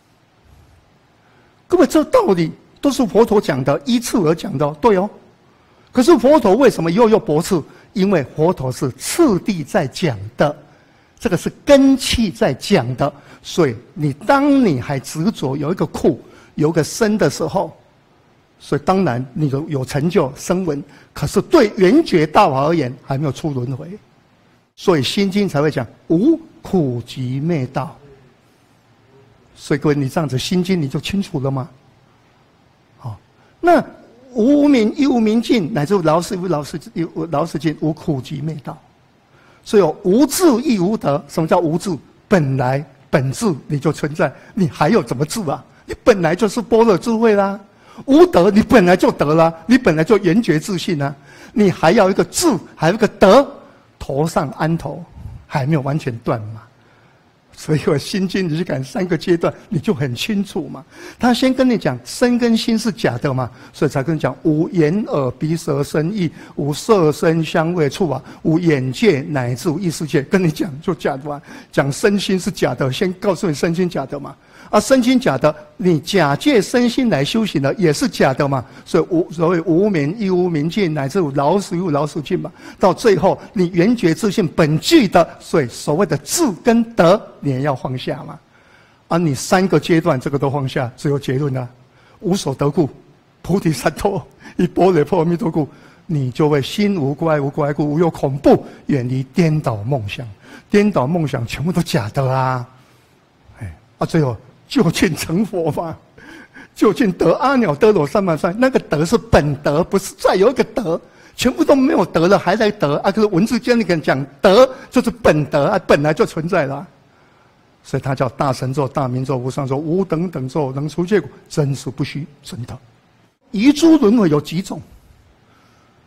Speaker 1: 各位，这道理都是佛陀讲的，依次而讲的，对哦。可是佛陀为什么又驳斥？因为佛陀是次第在讲的。这个是根器在讲的，所以当你还执着有一个苦，有一个身的时候，所以当然你有成就声闻，可是对缘觉大法而言还没有出轮回，所以心经才会讲无苦集灭道。所以各位，你这样子心经你就清楚了吗？好，那无明亦无明尽，乃至老死亦无老死尽，无苦集灭道。所以有无智亦无得。什么叫无智？本来本质你就存在，你还有怎么智啊？你本来就是般若智慧啦。无得，你本来就得啦，你本来就圆觉自信啊。你还要一个智，还有一个德，头上安头，还没有完全断嘛。所以我心经你去看3个阶段，你就很清楚嘛。他先跟你讲身跟心是假的嘛，所以才跟你讲无眼耳鼻舌身意，无色声香味触啊，无眼界乃至无意识界，跟你讲就假的嘛。讲身心是假的，先告诉你身心假的嘛。身心假的，你假借身心来修行的也是假的嘛。所以所谓无明亦无明尽，乃至无老死亦无老死尽嘛。到最后你圆觉自信本具的，所以所谓的智跟德你也要放下嘛。你3个阶段这个都放下，只有结论了。无所得故，菩提萨埵，以般若波罗蜜多故，你就会心无挂碍，无挂碍故，无有恐怖，远离颠倒梦想。颠倒梦想全部都假的啊！最后就近成佛嘛，就近得阿耨多罗三藐三，那个德是本德，不是再有一个德，全部都没有德了，还在德可是文字间你跟讲德就是本德本来就存在了。所以它叫大神咒、大明咒、无上咒、无等等咒，能除戒苦，真实不虚，真的。遗诸轮回有几种？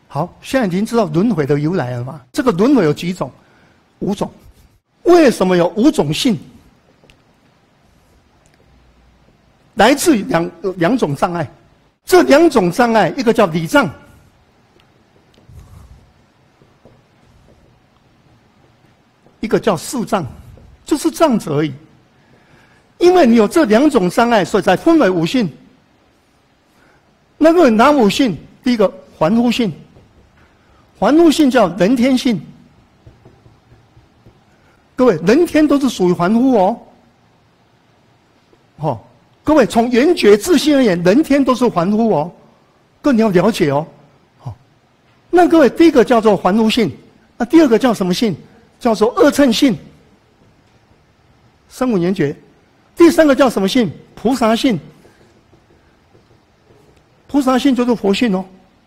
Speaker 1: 好，现在已经知道轮回的由来了嘛？这个轮回有几种？5种。为什么有5种性？来自于两种障碍。这2种障碍，一个叫理障，一个叫事障，就是这样子而已。因为你有这2种障碍，所以才分为5性。那个哪5性？第一个凡夫性，凡夫性叫人天性。各位，人天都是属于凡夫哦。各位从圆觉自性而言，人天都是凡夫哦。各位你要了解哦。那各位第一个叫做凡夫性，那第2个叫什么性？叫做二乘性，声闻缘觉。第3个叫什么性？菩萨性。菩萨性就是佛性哦。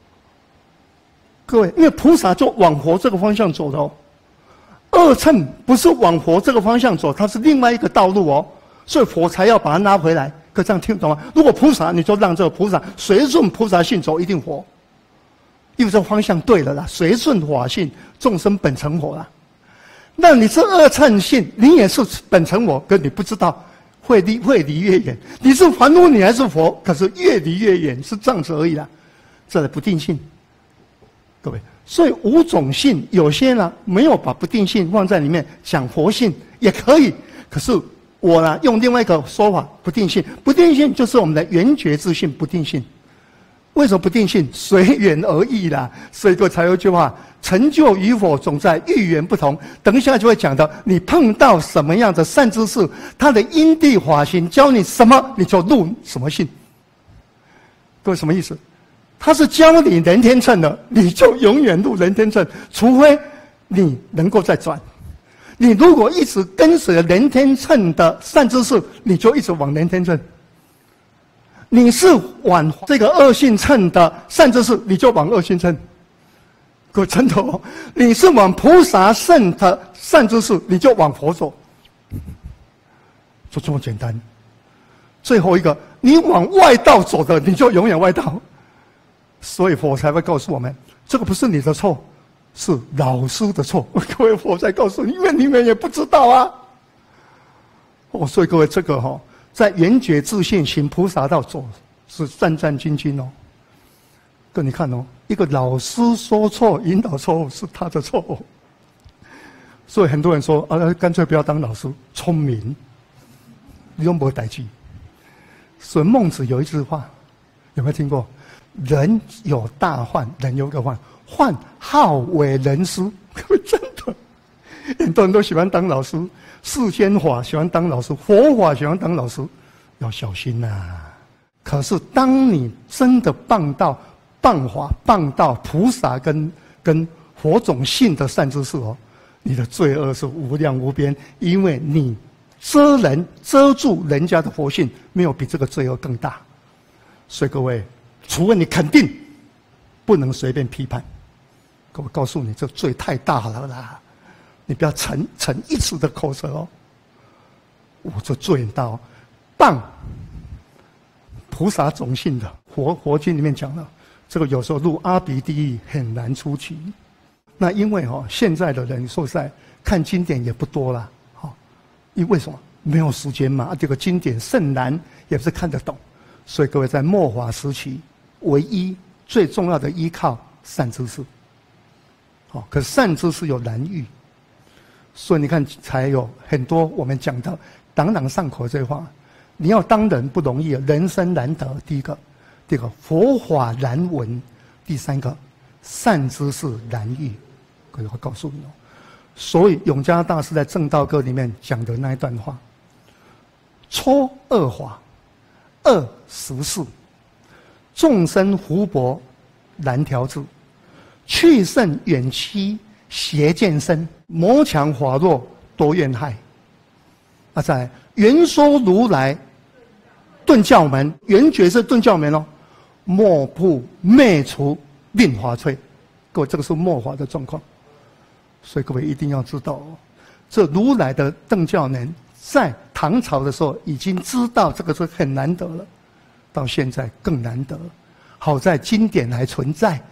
Speaker 1: 各位，因为菩萨就往佛这个方向走的哦。二乘不是往佛这个方向走，它是另外一个道路哦，所以佛才要把它拉回来。可这样听懂吗？如果菩萨，你就让这个菩萨随顺菩萨性走，一定活。因为这个方向对了啦，随顺法性，众生本成佛啦。那你是二乘性，你也是本成我，可你不知道，会离越远。你是凡夫，你还是佛，可是越离越远，是这样子而已啦。这不定性，各位。所以5种性，有些呢没有把不定性放在里面，讲佛性也可以。可是我呢用另外一个说法，不定性。不定性就是我们的圆觉自性不定性。为什么不定性？随缘而异啦。所以各位才有一句话：成就与否，总在遇缘不同。等一下就会讲到，你碰到什么样的善知识，他的因地法行教你什么，你就入什么性。各位什么意思？他是教你人天乘的，你就永远入人天乘，除非你能够再转。你如果一直跟随人天乘的善知识，你就一直往人天乘。你是往这个恶性乘的善知识，你就往恶性乘。各位真的哦，你是往菩萨乘的善知识，你就往佛走，就这么简单。最后一个，你往外道走的，你就永远外道。所以佛才会告诉我们，这个不是你的错，是老师的错。各位，佛才告诉你，因为你们也不知道啊。所以各位，这个在圆觉自性行菩萨道走，是战战兢兢哦。各位你看哦，一个老师说错、引导错误是他的错误。所以很多人说干脆不要当老师，聪明，你又没代志。所以孟子有一句话，有没有听过？人有大患，人有个患，患好为人师。各位真的，很多人都喜欢当老师，世间法喜欢当老师，佛法喜欢当老师，要小心呐。可是当你真的傍到法、傍到菩萨跟佛种性的善知识你的罪恶是无量无边，因为你遮住人家的佛性，没有比这个罪恶更大。所以各位，除非你肯定，不能随便批判。我告诉你，这罪太大了啦！你不要逞一时的口舌哦。这罪很大哦。谤菩萨种性的佛经里面讲了，这个有时候入阿鼻地狱很难出奇。那因为现在的人说实在看经典也不多了，因为什么？没有时间嘛。这个经典甚难，也不是看得懂。所以各位在末法时期，唯一最重要的依靠善知识。可是善知识有难遇，所以你看才有很多我们讲的朗朗上口这句话。你要当人不容易，人生难得。第一个佛法难闻，第3个善知识难遇。各位我告诉你所以永嘉大师在正道歌里面讲的那一段话：初二法，二十事，众生福薄难调制，去甚远期邪见深，魔强法弱多怨害。在圆说如来顿教门，圆觉是顿教门莫不灭除令华摧。各位，这个是末法的状况，所以各位一定要知道这如来的顿教门在唐朝的时候已经知道这个是很难得了，到现在更难得。好在经典还存在，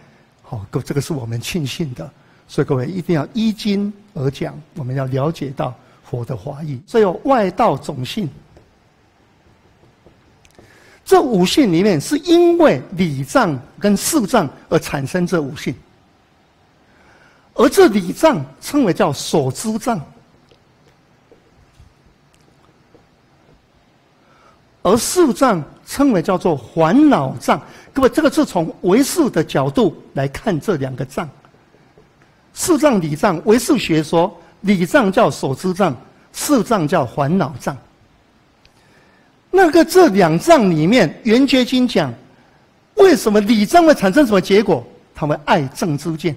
Speaker 1: 好，这个是我们庆幸的。所以各位一定要依经而讲，我们要了解到佛的法义。所以有外道种性，这五性里面是因为理障跟事障而产生这五性，而这理障称为叫所知障，而事障称为叫做烦恼障。各位，这个是从唯识的角度来看这两个障。事障、理障，唯识学说，理障叫所知障，事障叫烦恼障。这两障里面，圆觉经讲，为什么理障会产生什么结果？它会爱正知见。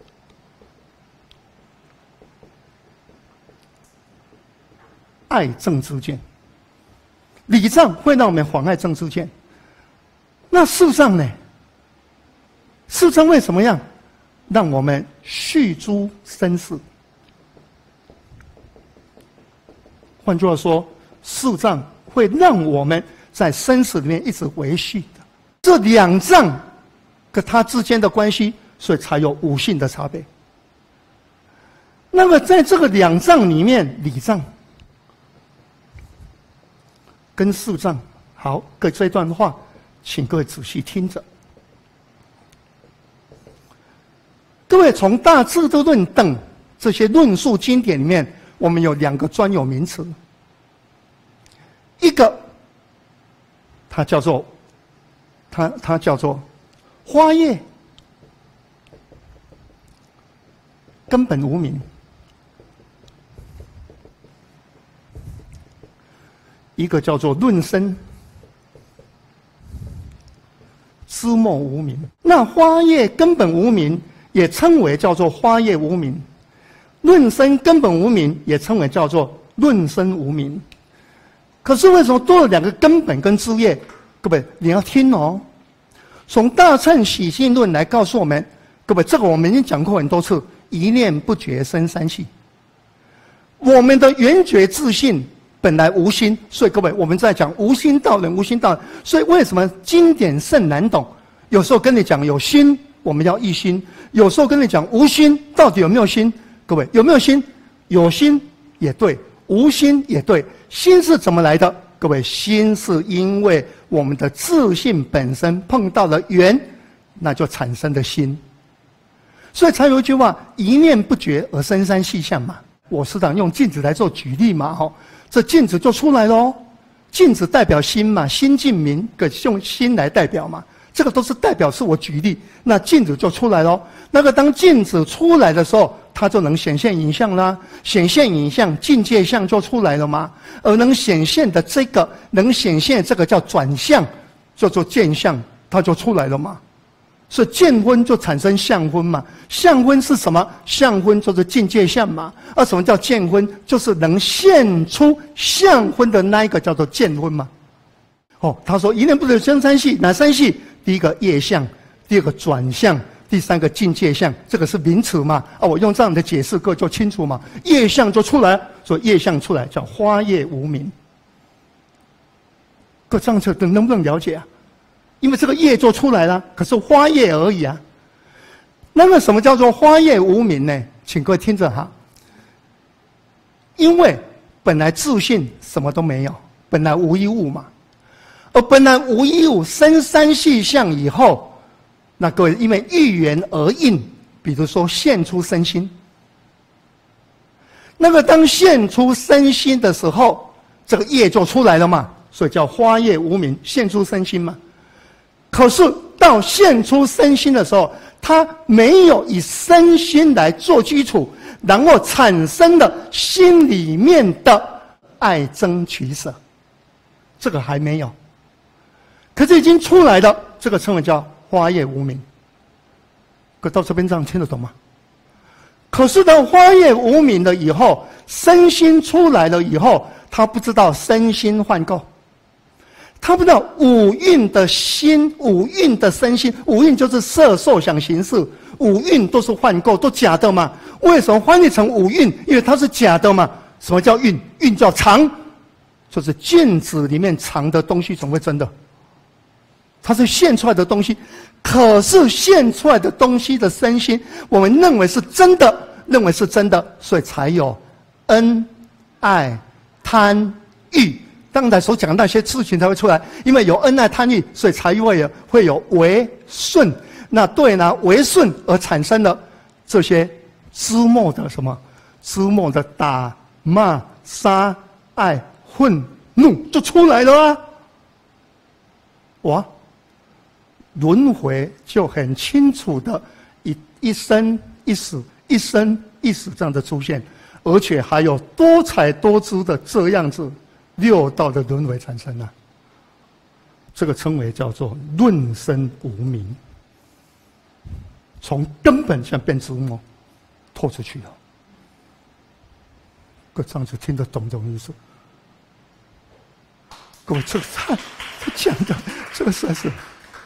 Speaker 1: 爱正知见，理障会让我们妨碍正知见。那事障呢？事障为什么样？让我们续诸生死。换句话说，事障会让我们在生死里面一直维系的。这两障跟它之间的关系，所以才有五性的差别。那么在这个两障里面，理障跟事障，好，这段话，请各位仔细听着。各位从《大智度论》等这些论述经典里面，我们有两个专有名词，一个它叫做花叶，根本无明；一个叫做论身，知末无明。那花叶根本无明，也称为叫做花叶无明；论身根本无明，也称为叫做论身无明。可是为什么多了两个根本跟枝叶？各位你要听哦。从大乘起信论来告诉我们，各位这个我们已经讲过很多次，一念不觉生三系。我们的圆觉自性本来无心，所以各位我们在讲无心道人，无心道人。所以为什么经典甚难懂？有时候跟你讲有心，我们要一心；有时候跟你讲无心，到底有没有心？各位有没有心？有心也对，无心也对。心是怎么来的？各位，心是因为我们的自性本身碰到了缘，那就产生的心。所以才有一句话：一念不觉而生三细相嘛。我时常用镜子来做举例嘛，这镜子就出来咯。镜子代表心嘛，心净明，用心来代表嘛。这个都是代表，是我举例，那镜子就出来咯。当镜子出来的时候，它就能显现影像啦，显现影像，境界相就出来了嘛。而能显现的这个，能显现这个叫转相，叫做见相，它就出来了嘛。所以见昏就产生相昏嘛。相昏是什么？相昏就是境界相嘛。而什么叫见昏？就是能现出相昏的那一个叫做见昏嘛。他说一念不觉生三系，哪三系？第一个业相，第二个转相，第三个境界相，这个是名词嘛？我用这样的解释，各位就清楚嘛。业相就出来，所以业相出来叫花叶无明。各位这样子能不能了解啊？因为这个业就出来了，可是花叶而已啊。那么什么叫做花叶无明呢？请各位听着哈。因为本来自性什么都没有，本来无一物嘛。而本来无一物生三细相以后，那各位因为遇缘而应，比如说现出身心。当现出身心的时候，这个业就出来了嘛，所以叫花叶无明，现出身心嘛。可是到现出身心的时候，它没有以身心来做基础，然后产生了心里面的爱憎取舍，这个还没有。可是已经出来的，这个称为叫花叶无明。可到这边这样听得懂吗？可是到花叶无明了以后，身心出来了以后，他不知道身心换垢，他不知道五蕴的心，五蕴的身心，五蕴就是色受想行识，五蕴都是幻垢，都假的嘛。为什么翻译成五蕴？因为它是假的嘛。什么叫蕴？蕴叫常，就是镜子里面藏的东西怎么会真的？ 它是现出来的东西。可是现出来的东西的身心，我们认为是真的，认为是真的，所以才有恩、爱、贪、欲。刚才所讲的那些事情才会出来，因为有恩爱贪欲，所以才会有为顺。那对呢，为顺而产生了这些枝末的什么？枝末的打、骂、杀、爱、愤、怒就出来了啊！哇，轮回就很清楚的一生一死，一生一死这样的出现，而且还有多彩多姿的这样子六道的轮回产生啊！这个称为叫做论生无明，从根本上变枝末，透出去了。各位这样子听得懂这种意思？各位，这个他讲的这个算是……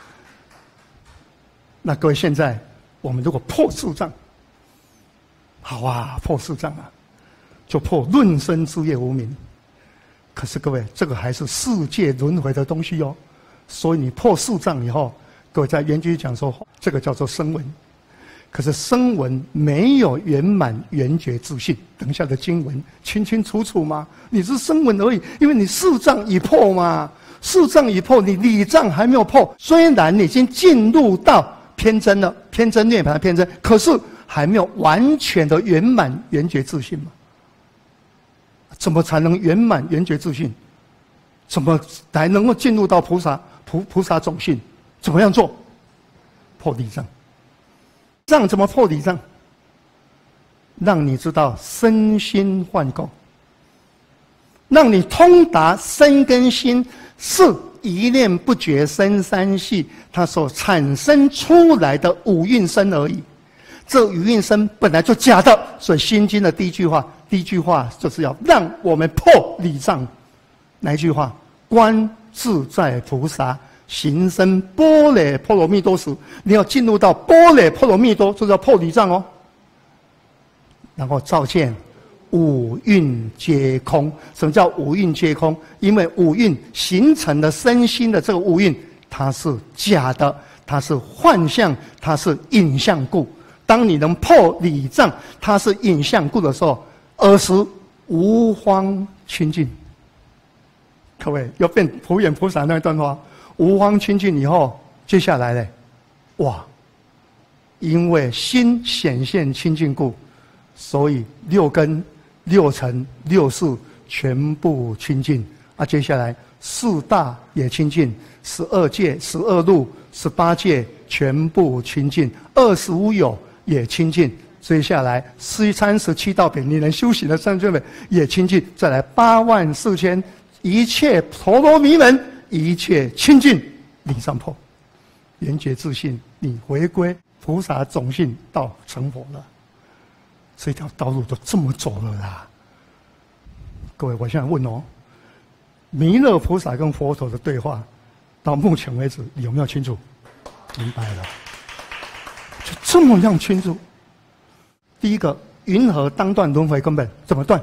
Speaker 1: 那各位，现在我们如果破四障，好啊，破四障啊，就破论生之业无明。可是各位，这个还是世界轮回的东西哦。所以你破四障以后，各位在圆觉讲说，这个叫做声闻。可是声闻没有圆满圆觉自信。等一下的经文清清楚楚嘛，你是声闻而已，因为你四障已破嘛，四障已破，你理障还没有破。虽然你已经进入到偏真了，偏真涅槃偏真，可是还没有完全的圆满圆觉自信嘛。怎么才能圆满圆觉自信？怎么才能够进入到菩萨种性？怎么样做？破理障。障怎么破理障？让你知道身心幻构，让你通达身跟心是一念不觉生三系它所产生出来的五蕴身而已。这五蕴身本来就假的，所以《心经》的第一句话就是要让我们破理障。哪一句话？观自在菩萨行深般若波罗蜜多时，你要进入到般若波罗蜜多，就是要破理障哦。然后照见五蕴皆空。什么叫五蕴皆空？因为五蕴形成的身心的这个五蕴，它是假的，它是幻象，它是影像故。当你能破理障，它是影像故的时候，尔时无荒清净。各位要变普眼菩萨那一段话，无荒清净以后，接下来呢？哇！因为心显现清净故，所以六根、六尘、六识全部清净啊。接下来四大也清净，12界、12路、18界全部清净，25有也清净。接下来37道品，你能修行的30位也清净。再来84000。一切陀罗尼门，一切清净，理障破，圆觉自信，你回归菩萨种性到成佛了。这条道路都这么走了啦。各位，我现在问哦，弥勒菩萨跟佛陀的对话，到目前为止，你有没有清楚？明白了，就这么样清楚。第一个，云何当断轮回根本？怎么断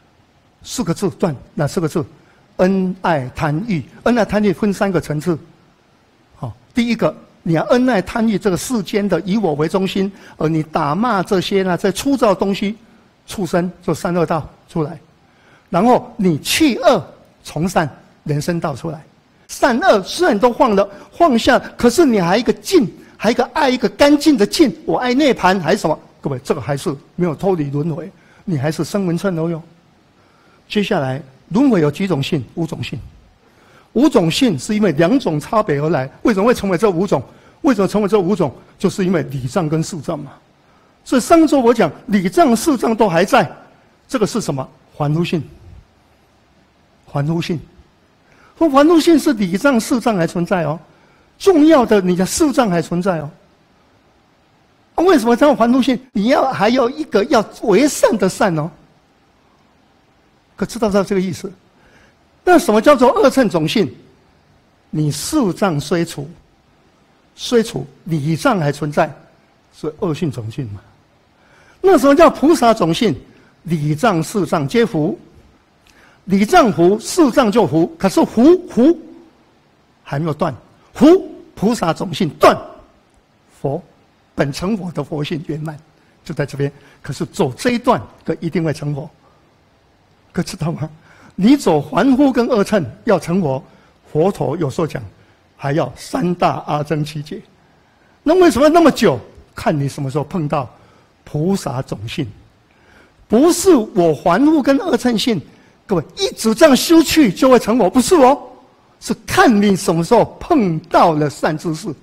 Speaker 1: ？4个字断，哪4个字？恩爱贪欲。恩爱贪欲分3个层次。好，第一个，你要恩爱贪欲这个世间的以我为中心，而你打骂这些呢，在粗糙的东西，畜生就3恶道出来，然后你弃恶从善，人生道出来。善恶虽然都放下，可是你还一个净，还一个爱，一个干净的净。我爱涅槃还是什么？各位，这个还是没有脱离轮回，你还是声闻乘都有。接下来。轮回有几种性？5种性。5种性是因为2种差别而来。为什么会成为这5种？为什么成为这5种？就是因为理障跟事障嘛。所以上周我讲理障、事障都还在，这个是什么？还如性。还如性。说还如性是理障、事障还存在哦，重要的你的事障还存在哦。为什么这样还如性？你还有一个要为善的善哦。可知道这个意思？那什么叫做二乘种性？你事障虽除，理障还存在，所以恶性种性嘛。那什么叫菩萨种性？理障、事障皆伏，理障伏，事障就伏。可是伏还没有断，伏菩萨种性断佛本成佛的佛性圆满，就在这边。可是走这一段，可一定会成佛。可知道吗？你走凡夫跟二乘要成佛，佛陀有时候讲还要三大阿僧祇劫。那为什么那么久？看你什么时候碰到菩萨种性，不是我凡夫跟二乘性，各位一直这样修去就会成佛，不是哦，是看你什么时候碰到了善知识。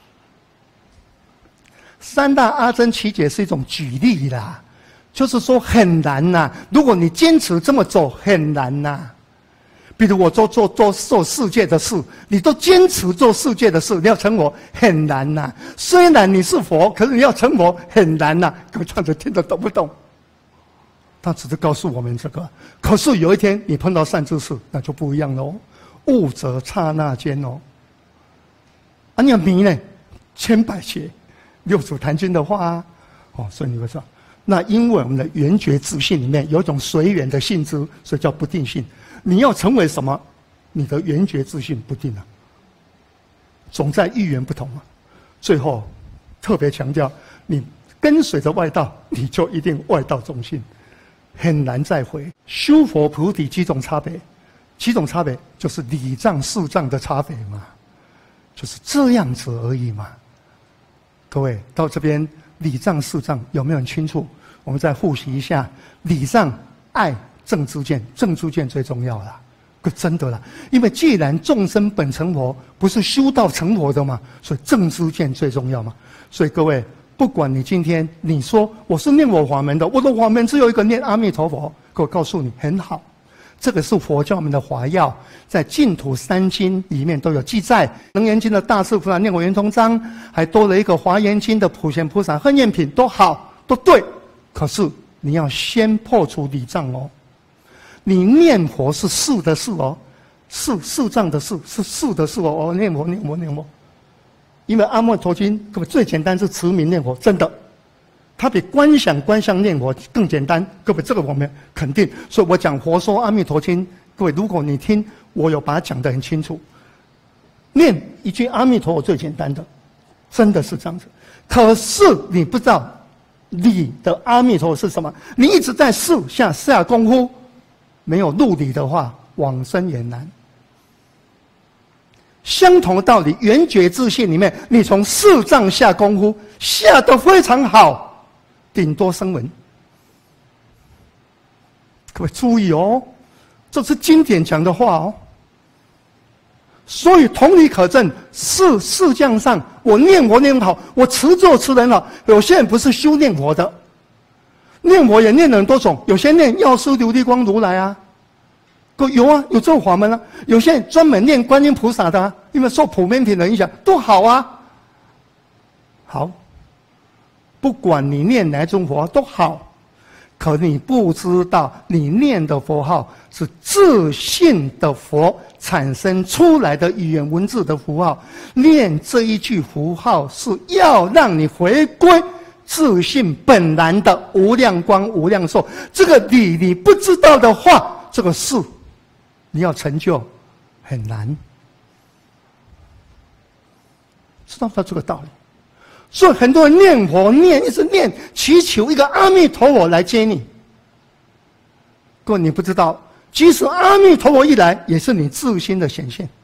Speaker 1: 三大阿僧祇劫是一种举例啦，就是说很难呐。如果你坚持这么走，很难呐。比如我做世界的事，你都坚持做世界的事，你要成佛很难呐。虽然你是佛，可是你要成佛很难呐。各位这样子听得懂不懂？他只是告诉我们这个。可是有一天你碰到善知识，那就不一样了哦。悟则刹那间哦。啊，你要迷呢，千百劫。六祖坛经的话啊，所以你会说，那因为我们的缘觉自性里面有一种随缘的性质，所以叫不定性。你要成为什么，你的缘觉自性不定啊，总在因缘不同啊。最后特别强调，你跟随着外道，你就一定外道种性，很难再回。修佛菩提几种差别？几种差别就是理障事障的差别嘛，就是这样子而已嘛。各位到这边理障事障有没有很清楚？我们再复习一下理障爱正知见，正知见最重要啦，真的啦。因为既然众生本成佛，不是修道成佛的嘛，所以正知见最重要嘛。所以各位，不管你今天你说我是念我法门的，我的法门只有一个念阿弥陀佛，我告诉你很好，这个是佛教们的华药，在净土三经里面都有记载。楞严经的大士菩萨念佛圆通章，还多了一个华严经的普贤菩萨恨厌品，都好都对。可是你要先破除理障哦。你念佛是事的事哦，事障的事是事的事哦。念佛念佛念佛，因为阿弥陀经各位最简单是持名念佛，真的，它比观想念佛更简单。各位这个我们肯定，所以我讲佛说阿弥陀经，各位如果你听，我有把它讲得很清楚。念一句阿弥陀佛最简单的，真的是这样子。可是你不知道理的阿弥陀佛是什么，你一直在事下功夫。没有入理的话，往生也难。相同的道理，缘觉自性里面，你从事障下功夫，下得非常好，顶多声闻。各位注意哦，这是经典讲的话哦。所以同理可证，事相上，我念佛念好，我持咒持人好，有些人不是修念佛的。念佛也念了很多种，有些念药师琉璃光如来啊，有啊，有这种法门啊。有些人专门念观音菩萨的啊，因为受普门品的影响，都好啊。好，不管你念哪种佛都好，可你不知道，你念的佛号是自信的佛产生出来的语言文字的符号，念这一句符号是要让你回归自性本然的无量光无量寿。这个理你不知道的话，这个事你要成就很难，知道不知道这个道理？所以很多人念佛一直念，祈求一个阿弥陀佛来接你。各位你不知道，即使阿弥陀佛一来，也是你自心的显现。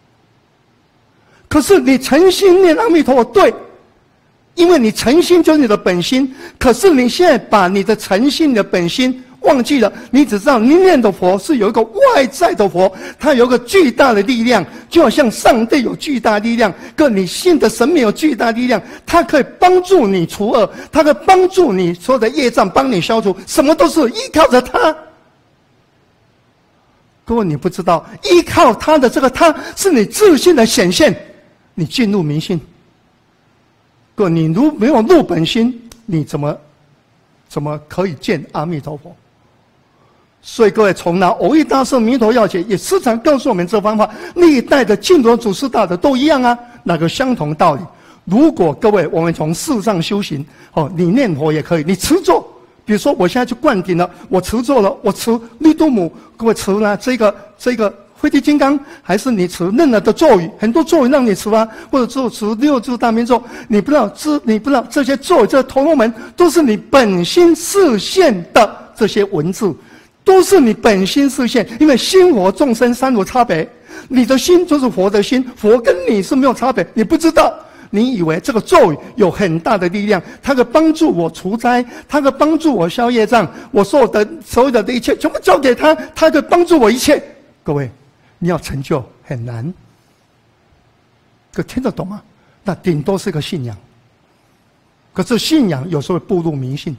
Speaker 1: 可是你诚心念阿弥陀佛，对，因为你诚心就是你的本心。可是你现在把你的诚心、你的本心忘记了，你只知道你念的佛是有一个外在的佛，它有一个巨大的力量，就好像上帝有巨大力量，跟你信的神明有巨大力量，它可以帮助你除恶，它可以帮助你所有的业障，帮你消除，什么都是依靠着它。各位你不知道，依靠它的这个它是你自信的显现，你进入明心。各位你如没有入本心，你怎么可以见阿弥陀佛？所以各位从那偶益大师弥陀要解也时常告诉我们这方法，历代的净土祖师大德都一样啊，那个相同道理。如果各位我们从事上修行，你念佛也可以，你持咒，比如说我现在去灌顶了，我持咒了，我持绿度母，各位持了这个灰地金刚，还是你持任何的咒语，很多咒语让你持啊，或者持6字大明咒，你不知道这些咒语，这陀罗门都是你本心示现的这些文字，都是你本心示现，因为心佛众生三无差别，你的心就是佛的心，佛跟你是没有差别，你不知道。你以为这个咒语有很大的力量，它可以帮助我除灾，它可以帮助我消业障，我所有的一切全部交给他，它可以帮助我一切。各位，你要成就很难，可听得懂吗？那顶多是个信仰，可是信仰有时候会步入迷信。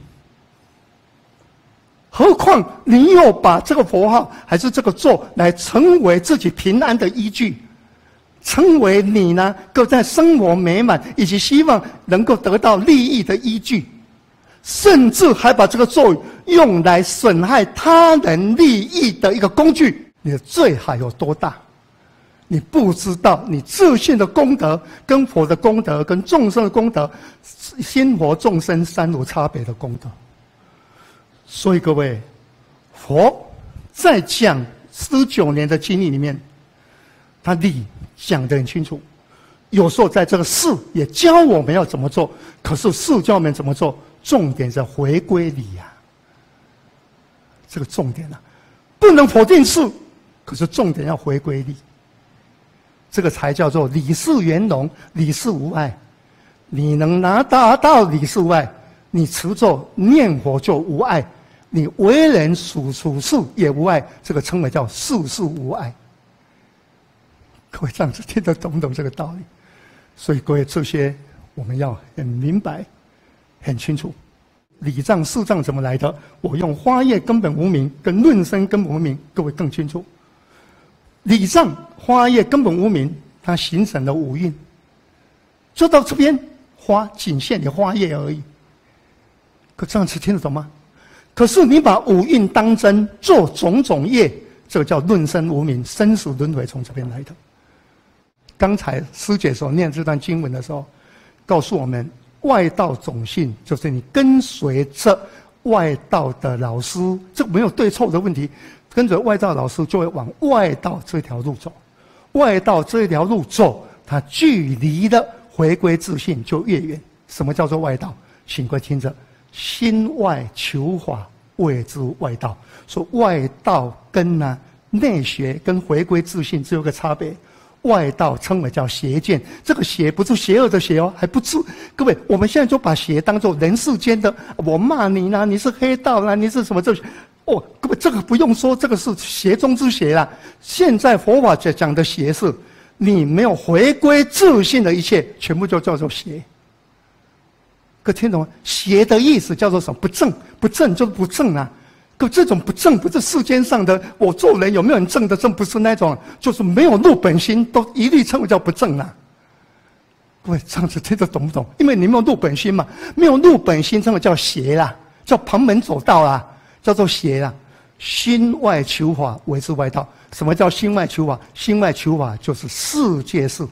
Speaker 1: 何况你又把这个佛号还是这个咒来成为自己平安的依据，成为你呢各在生活美满以及希望能够得到利益的依据，甚至还把这个咒语用来损害他人利益的一个工具，你的罪还有多大？你不知道，你自信的功德跟佛的功德跟众生的功德，心佛众生三无差别的功德。所以各位，佛在讲19年的经历里面，他理讲得很清楚，有时候在这个事也教我们要怎么做，可是事教我们怎么做，重点是回归理呀，这个重点啊，不能否定事，可是重点要回归理，这个才叫做理事圆融，理事无碍。你能达到理事无碍，你持咒念佛就无碍，你为人处事也无碍，这个称为叫事事无碍。各位这样子听得懂不懂这个道理？所以各位这些我们要很明白很清楚。理障事障怎么来的？我用花叶根本无明跟论生根本无明，各位更清楚。理障花叶根本无明，它形成了五蕴，就到这边花仅限于花叶而已。可这样子听得懂吗？可是你把五蕴当真做种种业，这个叫论生无明，生死轮回从这边来的。刚才师姐所念这段经文的时候，告诉我们外道种性就是你跟随着外道的老师，这没有对错的问题，跟着外道老师就会往外道这条路走，外道这条路走，它距离的回归自信就越远。什么叫做外道？请各位听着，心外求法谓之外道。说外道跟内学跟回归自信只有个差别，外道称为叫邪见，这个邪不是邪恶的邪哦，还不是。各位，我们现在就把邪当作人世间的，我骂你啦，你是黑道啦，你是什么这些。哦，各位，这个不用说，这个是邪中之邪啦。现在佛法讲的邪是，你没有回归自信的一切，全部就叫做邪。各位听懂吗？邪的意思叫做什么？不正，不正就是不正啊。可这种不正不是世间上的，我做人有没有人正的正，不是那种，就是没有入本心，都一律称为叫不正啊。各位这样子听得懂不懂？因为你没有入本心嘛，没有入本心称为叫邪啦，叫旁门左道啦，叫做邪啦。心外求法为之外道。什么叫心外求法？心外求法就是世界事，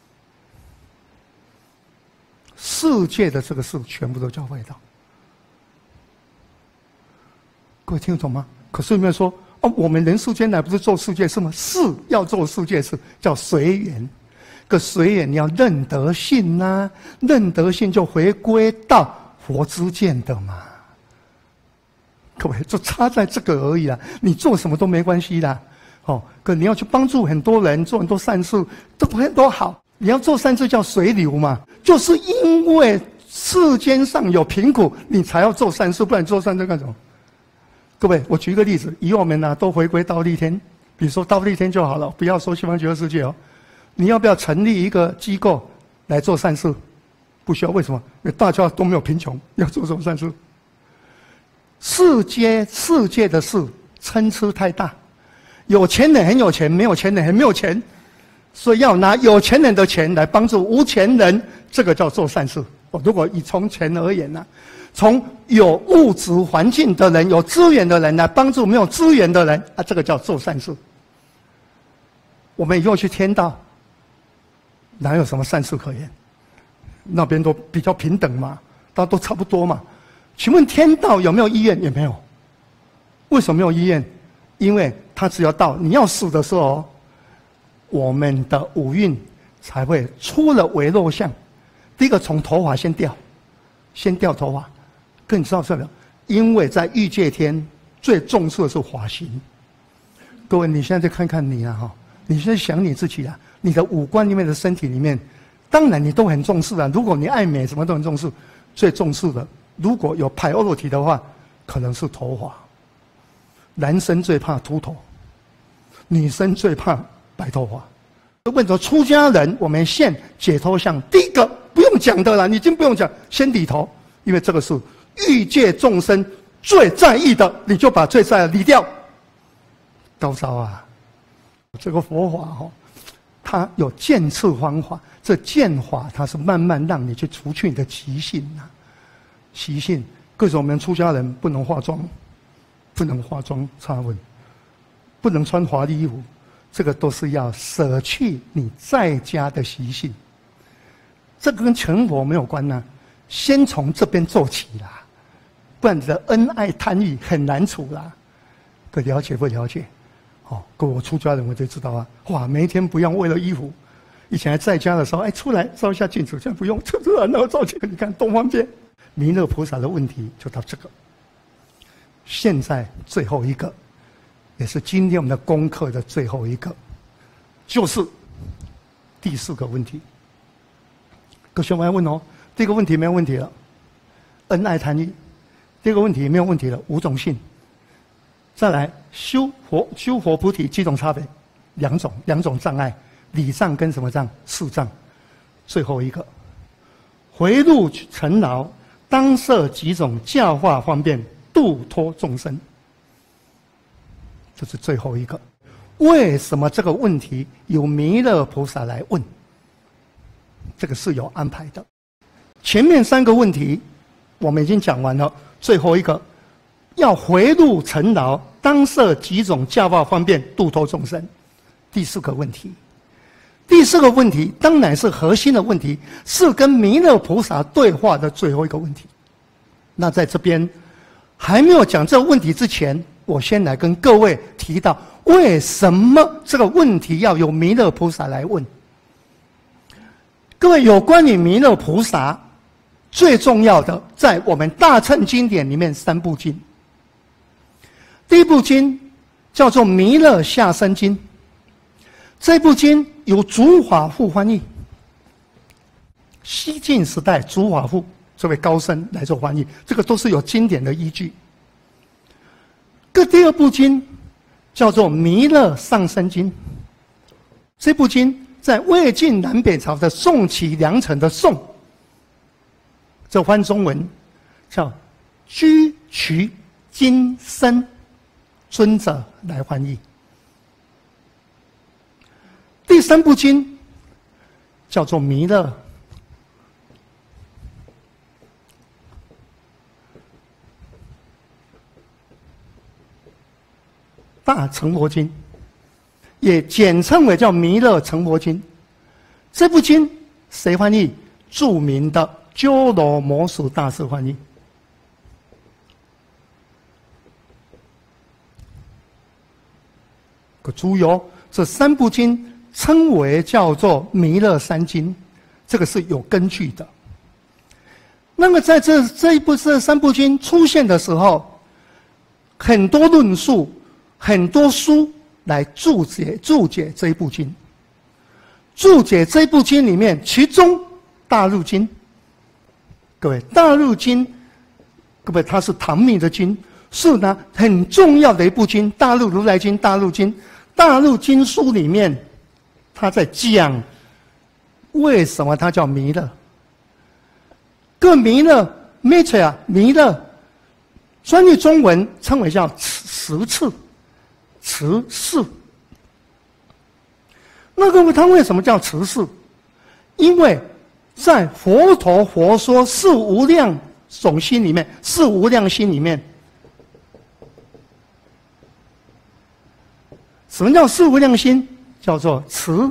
Speaker 1: 世界的这个事全部都叫外道。各位听得懂吗？可是有没有说哦，我们人世间来不是做世界事吗？是要做世界事，叫随缘。可随缘你要认得性啊，认得性就回归到佛之见的嘛。各位，就差在这个而已啦。你做什么都没关系啦。哦，可你要去帮助很多人，做很多善事，都好。你要做善事叫随流嘛，就是因为世间上有贫苦，你才要做善事，不然你做善事干什么？各位，我举一个例子，以后我们都回归倒立天，比如说倒立天就好了，不要说西方极乐世界哦。你要不要成立一个机构来做善事？不需要，为什么？因为大家都没有贫穷，要做什么善事？世界的事参差太大，有钱人很有钱，没有钱人很没有钱，所以要拿有钱人的钱来帮助无钱人，这个叫做善事。如果以从钱而言呢？从有物质环境的人、有资源的人来帮助没有资源的人啊，这个叫做善事。我们以后去天道，哪有什么善事可言？那边都比较平等嘛，大家都差不多嘛。请问天道有没有医院？也没有。为什么没有医院？因为他只要到你要死的时候， 我们的五蕴才会出了微弱相。第一个从头发先掉头发，跟你知道什么？因为在欲界天最重视的是发型。各位，你现在再看看你啊，哈，你现在想你自己啊，你的五官里面的身体里面，当然你都很重视啊。如果你爱美，什么都很重视，最重视的，如果有priority的话，可能是头发。男生最怕秃头，女生最怕白头发。问着出家人，我们现解脱相，第一个不用讲的啦，你已经不用讲，先理头，因为这个是欲界众生最在意的，你就把最在意的理掉。高招啊！这个佛法哈，它有渐次方法，这渐法它是慢慢让你去除去你的习性啊，习性。各种我们出家人不能化妆，不能化妆擦吻，不能穿华丽衣服。这个都是要舍去你在家的习性，这个跟成佛没有关呢、先从这边做起啦，不然你的恩爱贪欲很难处啦。各位了解不了解？哦，各位我出家人我就知道啊，哇，每一天不用为了衣服，以前还在家的时候，哎，出来照一下镜子，现在不用，然后照镜子，你看多方便。弥勒菩萨的问题就到这个，现在最后一个。也是今天我们的功课的最后一个，就是第4个问题。各位学员问哦，第一个问题没有问题了，恩爱贪欲；第二个问题没有问题了，五种性。再来修佛菩提几种差别？两种障碍，理障跟什么障？事障。最后一个，回入尘劳，当设几种教化方便，度脱众生。这是最后一个，为什么这个问题由弥勒菩萨来问？这个是有安排的。前面3个问题我们已经讲完了，最后一个要回入尘劳，当设几种教化方便，度脱众生。第4个问题，第4个问题当然是核心的问题，是跟弥勒菩萨对话的最后一个问题。那在这边还没有讲这个问题之前，我先来跟各位提到，为什么这个问题要由弥勒菩萨来问？各位，有关于弥勒菩萨最重要的，在我们大乘经典里面3部经。第一部经叫做《弥勒下生经》，这部经由竺法护翻译，西晋时代竺法护这位高僧来做翻译，这个都是有经典的依据。第二部经叫做《弥勒上生经》，这部经在魏晋南北朝的宋齐梁陈的宋，这翻中文叫居渠金身尊者来翻译。第3部经叫做《弥勒大乘佛经》，也简称为叫《弥勒成佛经》。这部经谁翻译？著名的鸠罗摩什大师翻译。可注意哦，这3部经称为叫做弥勒三经，这个是有根据的。那么在这3部经出现的时候，很多论述。很多书来注解这一部经，注解这一部经里面，其中大入经，各位大入经，各位它是唐密的经，是呢很重要的一部经，大陆如来经、大陆经、大陆经书里面，他在讲为什么它叫弥勒。各弥勒 Mitra 弥勒，翻译中文称为叫持次。持世，那个他为什么叫持世？因为在佛陀佛说四无量种心里面，四无量心里面，什么叫四无量心？叫做慈、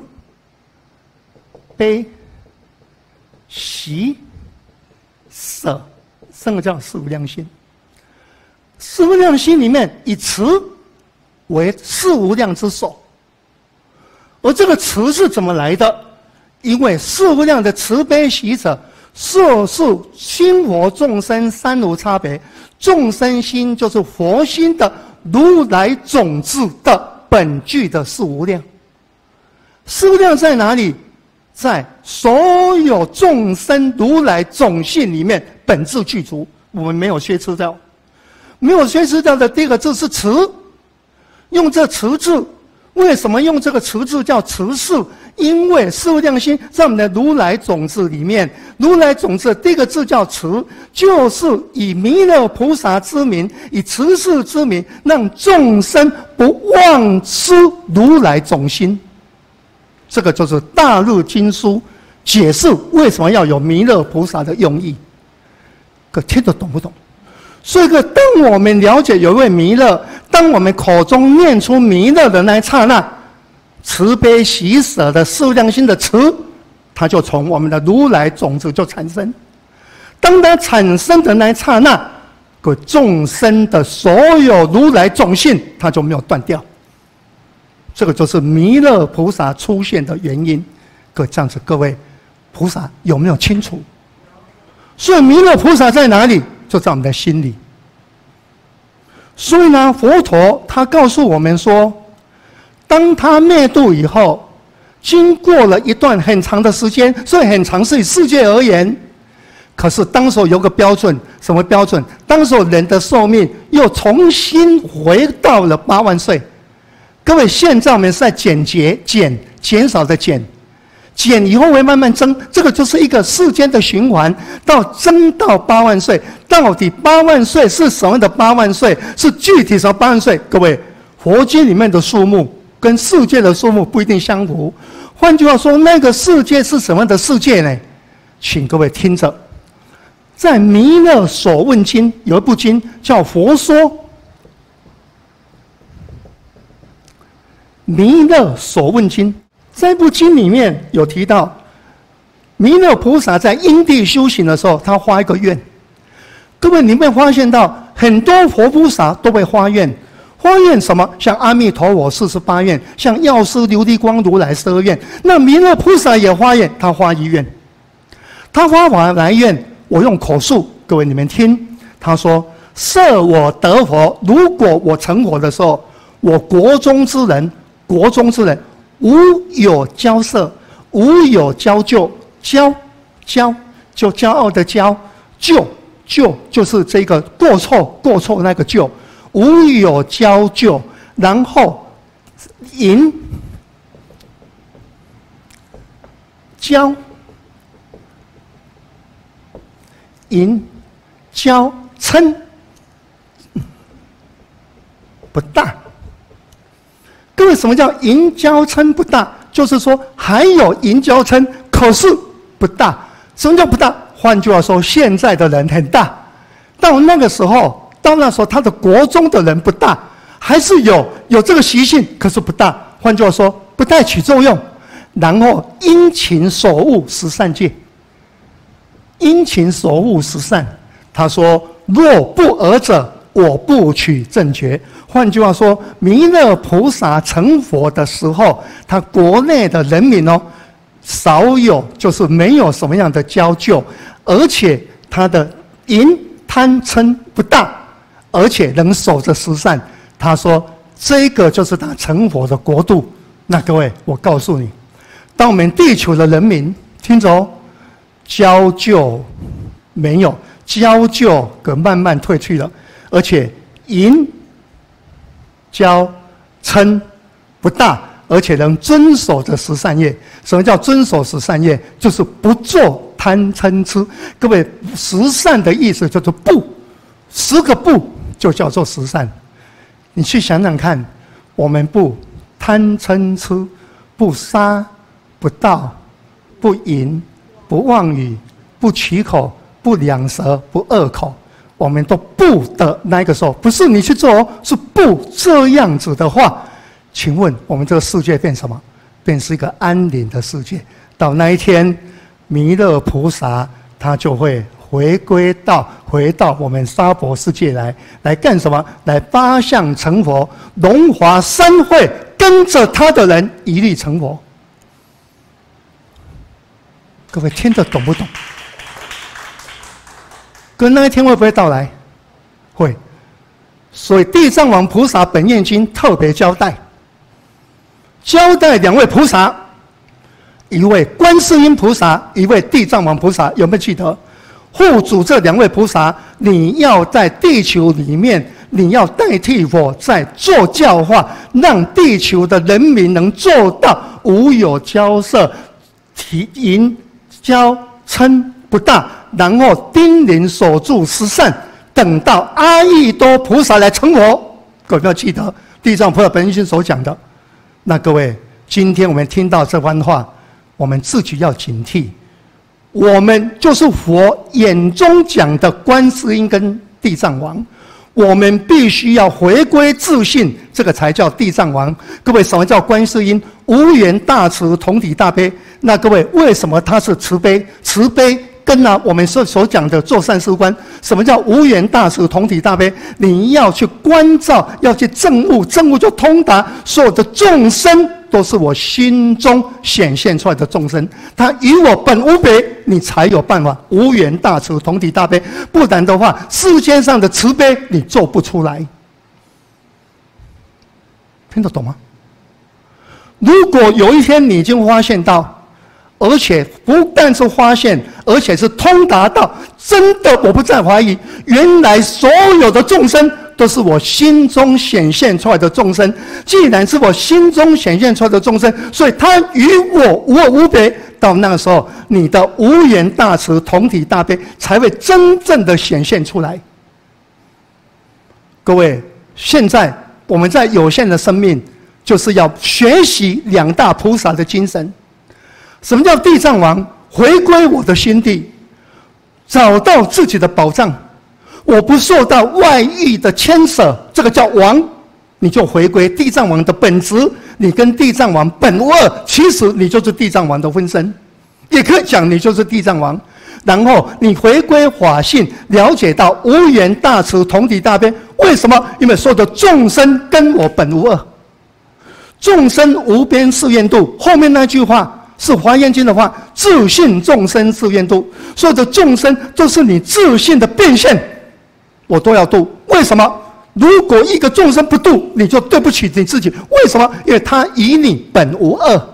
Speaker 1: 悲、喜、舍，三个叫四无量心。四无量心里面以慈为四无量之首， 而这个慈是怎么来的？因为四无量的慈悲喜者，摄受心佛众生三无差别，众生心就是佛心的如来种子的本具的四无量。四无量在哪里？在所有众生如来种性里面本质具足，我们没有缺失掉。没有缺失掉的第一个字是慈，用这慈字。为什么用这个慈字叫慈事？因为四无量心在我们的如来种子里面，如来种子第一个字叫慈，就是以弥勒菩萨之名，以慈事之名，让众生不忘失如来种心。这个就是大日经书解释为什么要有弥勒菩萨的用意，可听得懂不懂？所以当我们了解有一位弥勒，当我们口中念出弥勒的那一刹那，慈悲喜舍的四无量心的慈，它就从我们的如来种子就产生。当它产生的那一刹那，各众生的所有如来种性，它就没有断掉。这个就是弥勒菩萨出现的原因。这样子，各位菩萨有没有清楚？所以弥勒菩萨在哪里？就在我们的心里。所以呢，佛陀他告诉我们说，当他灭度以后，经过了一段很长的时间，所以很长是以世界而言。可是当时有个标准，什么标准？当时人的寿命又重新回到了8万岁。各位，现在我们是在减少的减以后会慢慢增，这个就是一个世间的循环，到增到8万岁。到底8万岁是什么的8万岁？是具体什么8万岁？各位，佛经里面的数目跟世界的数目不一定相符。换句话说，那个世界是什么的世界呢？请各位听着，在《弥勒所问经》有一部经叫《佛说弥勒所问经》，这部经里面有提到，弥勒菩萨在因地修行的时候，他发一个愿。各位，你会发现到很多佛菩萨都会发愿，发愿什么？像阿弥陀佛48愿，像药师琉璃光如来12愿。那弥勒菩萨也发愿，他发一愿。他发完来愿，我用口述，各位你们听。他说：设我得佛，如果我成佛的时候，我国中之人，无有骄色，无有骄就，骄就骄傲的骄，就是这个过错那个就，无有骄就，然后淫骄嗔不大。各位，什么叫淫骄嗔不大？就是说还有淫骄嗔，可是不大。什么叫不大？换句话说，现在的人很大，到那时候他的国中的人不大，还是有这个习性，可是不大。换句话说，不太起作用。然后殷勤守护十善戒，殷勤守护十善。他说：若不尔者，我不取正觉。换句话说，弥勒菩萨成佛的时候，他国内的人民少有，就是没有什么样的骄就，而且他的淫贪嗔不大，而且能守着十善。他说这个就是他成佛的国度。那各位，我告诉你，当我们地球的人民听着骄就没有，骄就慢慢退去了，而且淫骄嗔不大，而且能遵守着十善业。什么叫遵守十善业？就是不做贪嗔痴。各位，十善的意思就是不，10个不就叫做十善。你去想想看，我们不贪嗔痴，不杀，不盗，不淫，不妄语，不取口，不两舌，不恶口，我们都不的那个时候，不是你去做是不这样子的话，请问我们这个世界变什么？变是一个安宁的世界。到那一天，弥勒菩萨他就会回到我们娑婆世界来干什么？来8相成佛，荣华三会跟着他的人一律成佛。各位听得懂不懂？可那一天会不会到来？会。所以地藏王菩萨本愿经特别交代两位菩萨，一位观世音菩萨，一位地藏王菩萨，有没有记得？护主这两位菩萨，你要在地球里面，你要代替我在做教化，让地球的人民能做到无有交涉、淫交嗔不大，然后叮咛守住十善，等到阿逸多菩萨来成佛。各位要记得地藏菩萨本愿经所讲的。那各位，今天我们听到这番话，我们自己要警惕。我们就是佛眼中讲的观世音跟地藏王，我们必须要回归自信，这个才叫地藏王。各位，什么叫观世音？无缘大慈，同体大悲。那各位，为什么他是慈悲？慈悲跟我们所讲的做善事观。什么叫无缘大慈，同体大悲？你要去关照，要去证悟，证悟就通达所有的众生。都是我心中显现出来的众生，他与我本无别，你才有办法无缘大慈，同体大悲。不然的话，世间上的慈悲你做不出来。听得懂吗？如果有一天你已经发现到，而且不但是发现，而且是通达到，真的我不再怀疑，原来所有的众生都是我心中显现出来的众生。既然是我心中显现出来的众生，所以他与我无二无别。到那个时候，你的无缘大慈，同体大悲才会真正的显现出来。各位，现在我们在有限的生命，就是要学习两大菩萨的精神。什么叫地藏王？回归我的心地，找到自己的宝藏，我不受到外域的牵扯，这个叫王。你就回归地藏王的本质，你跟地藏王本无二，其实你就是地藏王的分身，也可以讲你就是地藏王。然后你回归法性，了解到无缘大慈，同体大悲。为什么？因为所有的众生跟我本无二，众生无边誓愿度。后面那句话是华严经的话，自信众生誓愿度。所有的众生都是你自信的变现，我都要度。为什么？如果一个众生不度，你就对不起你自己。为什么？因为他与你本无二。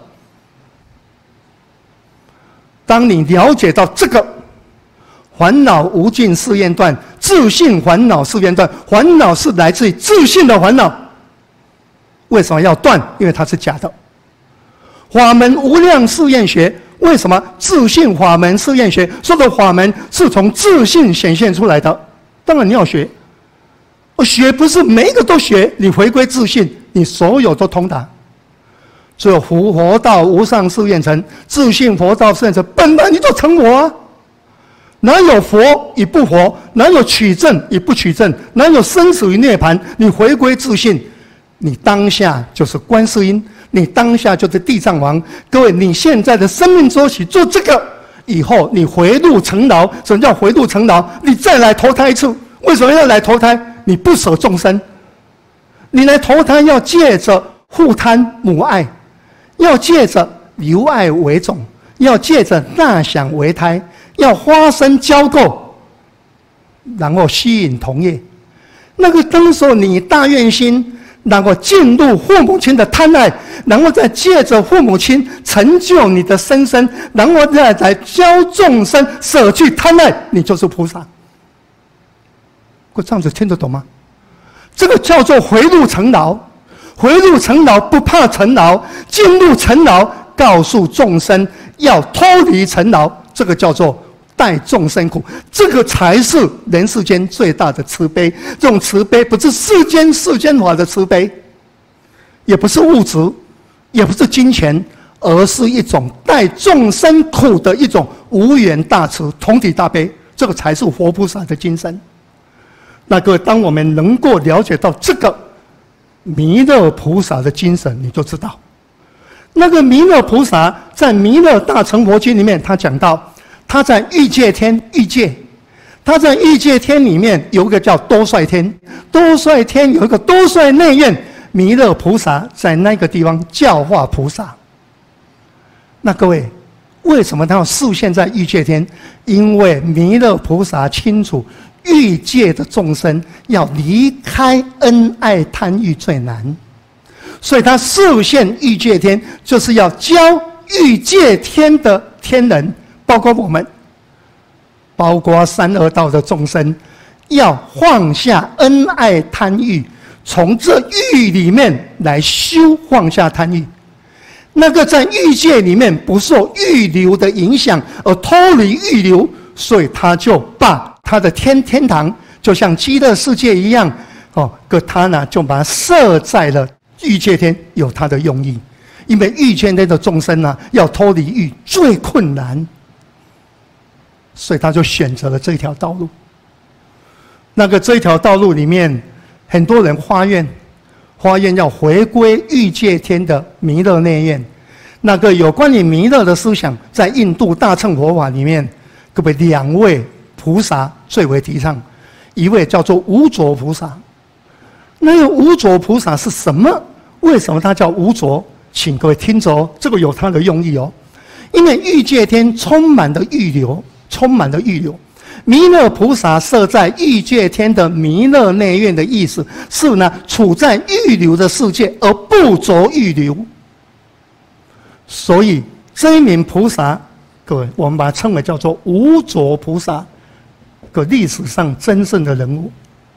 Speaker 1: 当你了解到这个烦恼无尽誓愿断，自信烦恼誓愿断，烦恼是来自于自信的烦恼。为什么要断？因为它是假的。法门无量誓愿学，为什么自信法门誓愿学？说的法门是从自信显现出来的。当然你要学，学不是每一个都学，你回归自信，你所有都通达。只有佛道无上誓愿成，自信佛道誓愿成，本来你就成佛啊！哪有佛与不佛？哪有取证与不取证？哪有生死与涅槃？你回归自信，你当下就是观世音，你当下就是地藏王。各位，你现在的生命周期做这个，以后你回路成牢。什么叫回路成牢？你再来投胎一次。为什么要来投胎？你不舍众生，你来投胎要借着父贪母爱，要借着由爱为种，要借着纳想为胎，要发生交媾，然后吸引同业。那个当时候你大愿心，然后进入父母亲的贪爱，然后再借着父母亲成就你的生身，然后再来教众生舍去贪爱，你就是菩萨。这样子听得懂吗？这个叫做回路成牢。回路成牢不怕成牢，进入成牢告诉众生要脱离成牢，这个叫做带众生苦。这个才是人世间最大的慈悲。这种慈悲不是世间法的慈悲，也不是物质，也不是金钱，而是一种带众生苦的一种无缘大慈，同体大悲。这个才是活菩萨的精神。那个当我们能够了解到这个弥勒菩萨的精神，你就知道那个弥勒菩萨在弥勒大乘佛经里面，他讲到他在欲界天，他在欲界天里面有一个叫多帅天，多帅天有一个多帅内院， 弥勒菩萨在那个地方教化菩萨。那各位，为什么他要示现在欲界天？因为弥勒菩萨清楚欲界的众生要离开恩爱贪欲最难，所以他示现欲界天，就是要教欲界天的天人，包括我们，包括三恶道的众生，要放下恩爱贪欲，从这欲里面来修放下贪欲。那个在欲界里面不受欲流的影响而脱离欲流，所以他就把他的天堂就像极乐世界一样，他呢就把它设在了欲界天，有他的用意。因为欲界天的众生呢，要脱离欲最困难，所以他就选择了这条道路。这一条道路里面，很多人发愿要回归欲界天的弥勒内院。有关于弥勒的思想，在印度大乘佛法里面，各位两位菩萨最为提倡，一位叫做无着菩萨。无着菩萨是什么？为什么他叫无着？请各位听着哦，这个有他的用意哦。因为欲界天充满了欲流，弥勒菩萨设在欲界天的弥勒内院的意思是呢，处在欲流的世界而不着欲流。所以这一名菩萨，各位我们把它称为叫做无着菩萨，历史上真正的人物。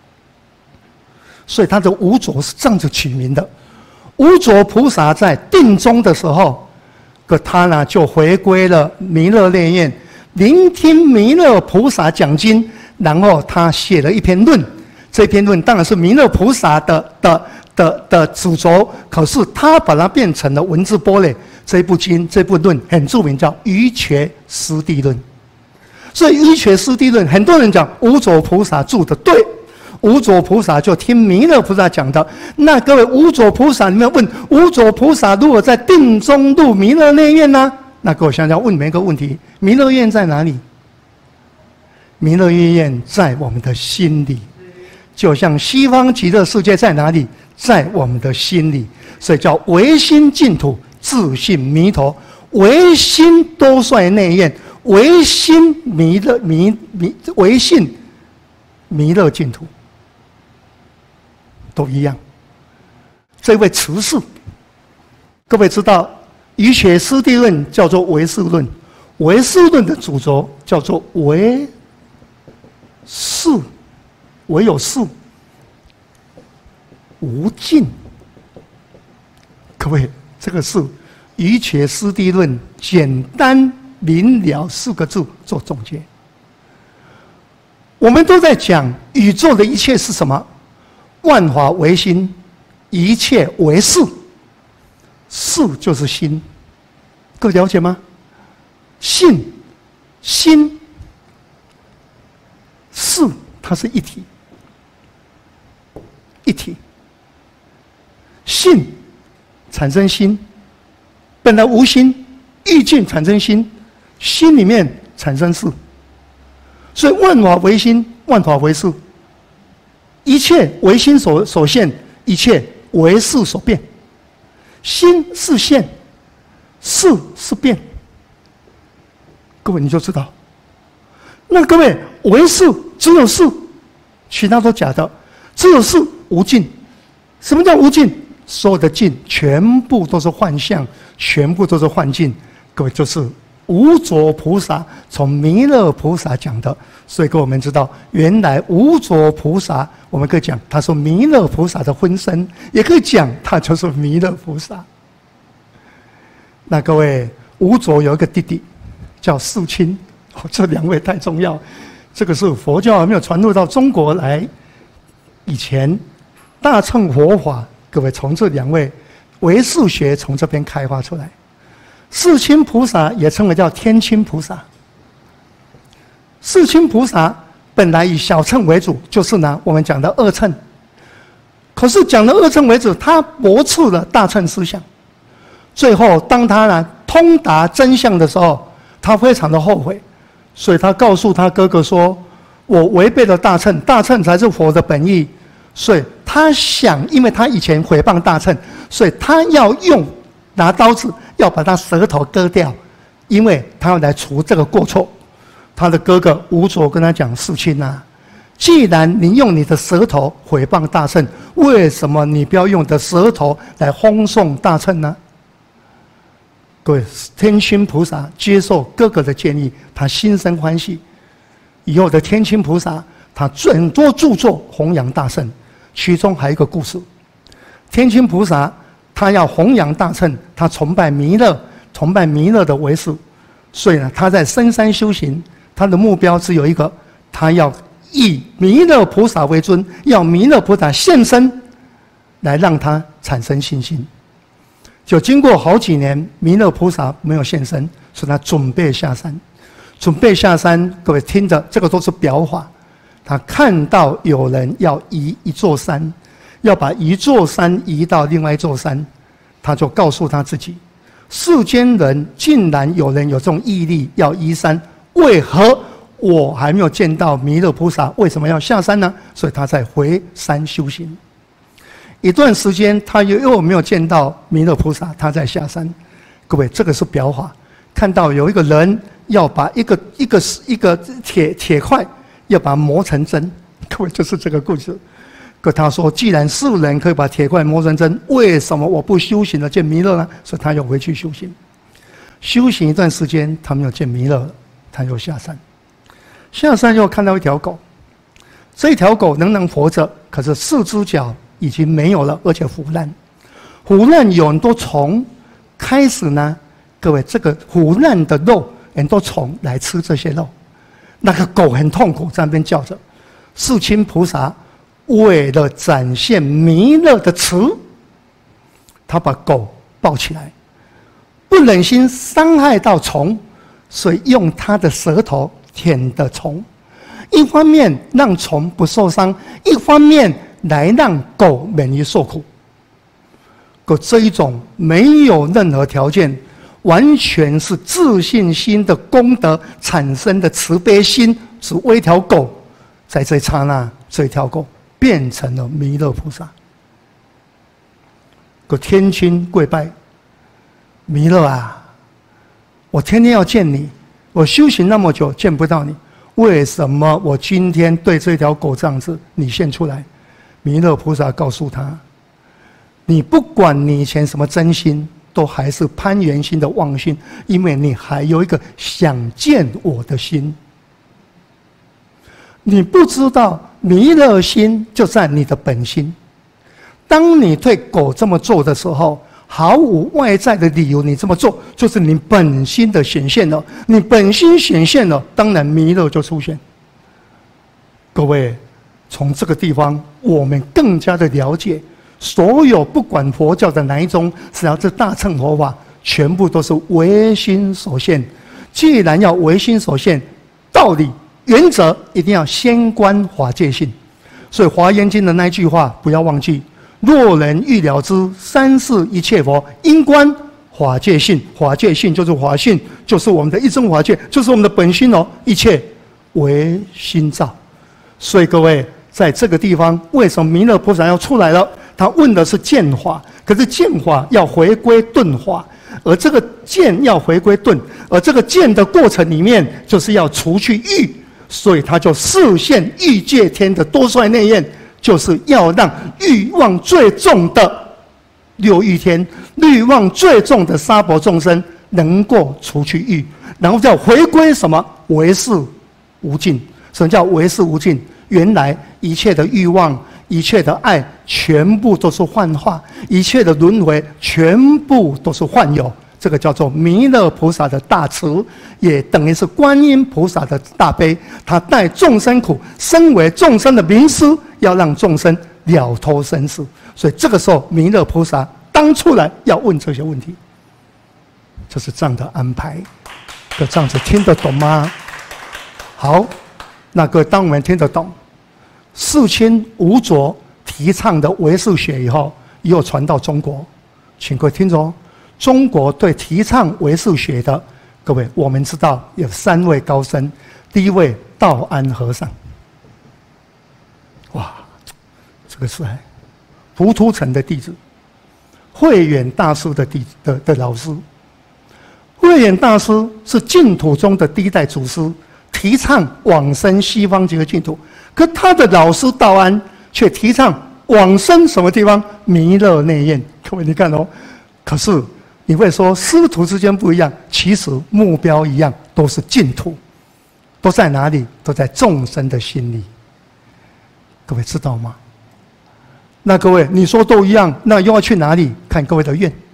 Speaker 1: 所以他的无着是这样子取名的。无着菩萨在定中的时候，他呢就回归了弥勒内院，聆听弥勒菩萨讲经，然后他写了一篇论。这篇论当然是弥勒菩萨的主轴，可是他把它变成了文字波类。这部经这部论很著名，叫《瑜伽师地论》。所以《瑜伽师地论》很多人讲无着菩萨著的对，无着菩萨就听弥勒菩萨讲的。各位无着菩萨里面问无着菩萨如果在定中入弥勒内院呢？各位想想问每一个问题：弥勒院在哪里？弥勒院在我们的心里，就像西方极乐世界在哪里？在我们的心里。所以叫唯心净土，自性弥陀。唯心多率内院，唯心弥勒唯信弥勒净土，都一样。这位慈氏，各位知道瑜伽师地论叫做唯识论，唯识论的主轴叫做唯识，唯有识无尽。各位，这个是瑜伽师地论简单明了4个字做总结。我们都在讲宇宙的一切是什么？万法唯心，一切唯识。识就是心，各位了解吗？心、心、识，它是一体，一体。性产生心，本来无心，欲境产生心，心里面产生识。所以万法唯心，万法唯识，一切唯心所现，一切唯识所变。心是现，识是变。各位你就知道，各位唯识只有识，其他都假的，只有识无尽。什么叫无尽？所有的境全部都是幻象，全部都是幻境。各位就是无着菩萨从弥勒菩萨讲的，所以各位我们知道，原来无着菩萨，我们可以讲他是弥勒菩萨的分身，也可以讲他就是弥勒菩萨。各位，无着有一个弟弟叫世亲，这2位太重要。这个是佛教还没有传入到中国来以前，大乘佛法，各位从这2位唯识学从这边开发出来。世亲菩萨也称为叫天亲菩萨。世亲菩萨本来以小乘为主，就是拿我们讲的2乘。可是讲的2乘为主，他驳斥了大乘思想。最后当他通达真相的时候，他非常的后悔，所以他告诉他哥哥说：“我违背了大乘，大乘才是佛的本意。”所以他想，因为他以前毁谤大乘，所以他要拿刀子要把他舌头割掉，因为他要来除这个过错。他的哥哥吴卓跟他讲：“世亲啊，既然你用你的舌头毁谤大乘，为什么你不要用你的舌头来轰送大乘呢？”各位，天亲菩萨接受哥哥的建议，他心生欢喜。以后的天亲菩萨，他很多著作弘扬大乘，其中还有一个故事。天亲菩萨他要弘扬大乘，他崇拜弥勒的为师，所以呢，他在深山修行，他的目标只有一个，他要以弥勒菩萨为尊，要弥勒菩萨现身，来让他产生信心。就经过好几年，弥勒菩萨没有现身，所以他准备下山。各位听着，这个都是表法。他看到有人要移一座山，要把一座山移到另外一座山，他就告诉他自己：世间人竟然有人有这种毅力要移山，为何我还没有见到弥勒菩萨？为什么要下山呢？所以他才回山修行。一段时间，他又没有见到弥勒菩萨，他在下山。各位，这个是表法。看到有一个人要把一个铁块，要把它磨成针。各位，就是这个故事。可他说，既然世人可以把铁块磨成针，为什么我不修行了见弥勒呢？所以他又回去修行。修行一段时间，他没有见弥勒了，他又下山。下山又看到一条狗，这条狗仍然活着，可是4只脚已经没有了，而且腐烂有很多虫。开始呢，各位，这个腐烂的肉，很多虫来吃这些肉。那个狗很痛苦，在那边叫着。世亲菩萨为了展现弥勒的慈，他把狗抱起来，不忍心伤害到虫，所以用他的舌头舔的虫，一方面让虫不受伤，一方面来让狗免于受苦。可这一种没有任何条件，完全是自信心的功德产生的慈悲心，只为一条狗，在这一刹那，这条狗变成了弥勒菩萨。可天亲跪拜，弥勒啊，我天天要见你，我修行那么久见不到你，为什么我今天对这条狗这样子，你现出来？弥勒菩萨告诉他，你不管你以前什么真心，都还是攀缘心的妄心，因为你还有一个想见我的心。你不知道弥勒心就在你的本心。当你对狗这么做的时候，毫无外在的理由，你这么做就是你本心的显现了。你本心显现了，当然弥勒就出现。各位，从这个地方，我们更加的了解，所有不管佛教的哪一宗，只要是大乘佛法，全部都是唯心所现。既然要唯心所现，道理原则一定要先观法界性。所以《华严经》的那句话不要忘记：若人欲了知三世一切佛，应观法界性。法界性就是法性，就是我们的一真法界，就是我们的本心哦。一切唯心造。所以各位，在这个地方，为什么弥勒菩萨要出来了？他问的是见法，可是见法要回归顿法，而这个见要回归顿，而这个见的过程里面，就是要除去欲，所以他就示现欲界天的多衰内焰，就是要让欲望最重的六欲天、欲望最重的娑婆众生能够除去欲，然后叫回归什么？唯识无尽。什么叫唯识无尽？原来一切的欲望、一切的爱，全部都是幻化；一切的轮回，全部都是幻有。这个叫做弥勒菩萨的大慈，也等于是观音菩萨的大悲。他带众生苦，身为众生的明师，要让众生了脱生死。所以这个时候，弥勒菩萨当出来要问这些问题，就是这样的安排。这样子听得懂吗？好。那个当我们听得懂世亲吴卓提倡的唯识学以后传到中国，请各位听着，中国对提倡唯识学的各位，我们知道有3位高僧。第一位道安和尚，哇，这个是糊涂城的弟子，慧远大师的老师。慧远大师是净土中的第一代祖师，提倡往生西方极乐净土。可他的老师道安却提倡往生什么地方？弥勒内院。各位你看哦，可是你会说师徒之间不一样，其实目标一样，都是净土，都在哪里？都在众生的心里。各位知道吗？那各位你说都一样，那又要去哪里？看各位的愿。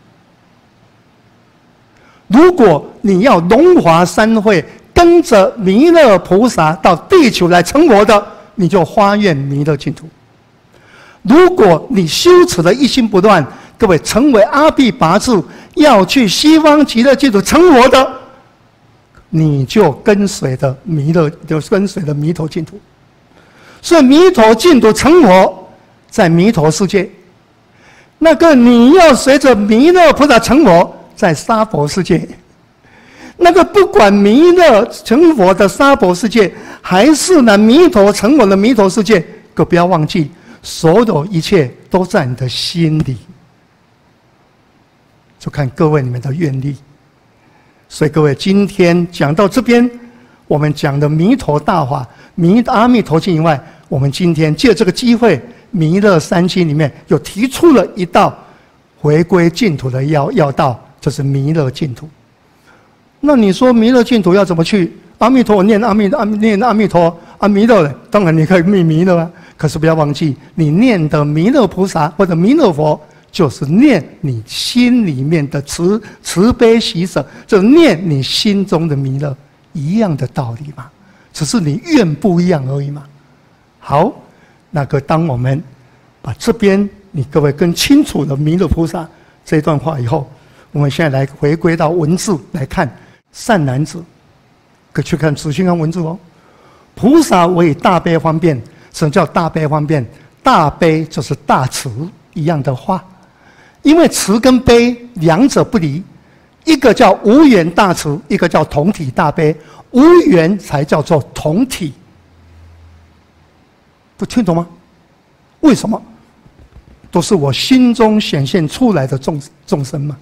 Speaker 1: 如果你要龙华三会跟着弥勒菩萨到地球来成佛的，你就发愿弥勒净土。如果你修持的一心不乱，各位成为阿毗跋致，要去西方极乐净土成佛的，你就跟随的弥勒，就跟随的弥陀净土。所以弥陀净土成佛在弥陀世界，那个你要随着弥勒菩萨成佛在娑婆世界。那个不管弥勒成佛的娑婆世界，还是呢弥陀成佛的弥陀世界，可不要忘记，所有一切都在你的心里，就看各位你们的愿力。所以各位今天讲到这边，我们讲的弥陀大法、阿弥陀经以外，我们今天借这个机会，弥勒三经里面又提出了一道回归净土的要道，就是弥勒净土。那你说弥勒净土要怎么去？阿弥陀，我念阿弥陀，弥勒呢？当然你可以念弥勒啊，可是不要忘记，你念的弥勒菩萨或者弥勒佛，就是念你心里面的慈悲喜舍，就是念你心中的弥勒，一样的道理嘛，只是你愿不一样而已嘛。好，那个当我们把这边你各位更清楚了弥勒菩萨这段话以后，我们现在来回归到文字来看。善男子，可去看仔细看文字哦。菩萨为大悲方便，什么叫大悲方便？大悲就是大慈一样的话，因为慈跟悲两者不离，一个叫无缘大慈，一个叫同体大悲。无缘才叫做同体，不听懂吗？为什么？都是我心中显现出来的众生嘛。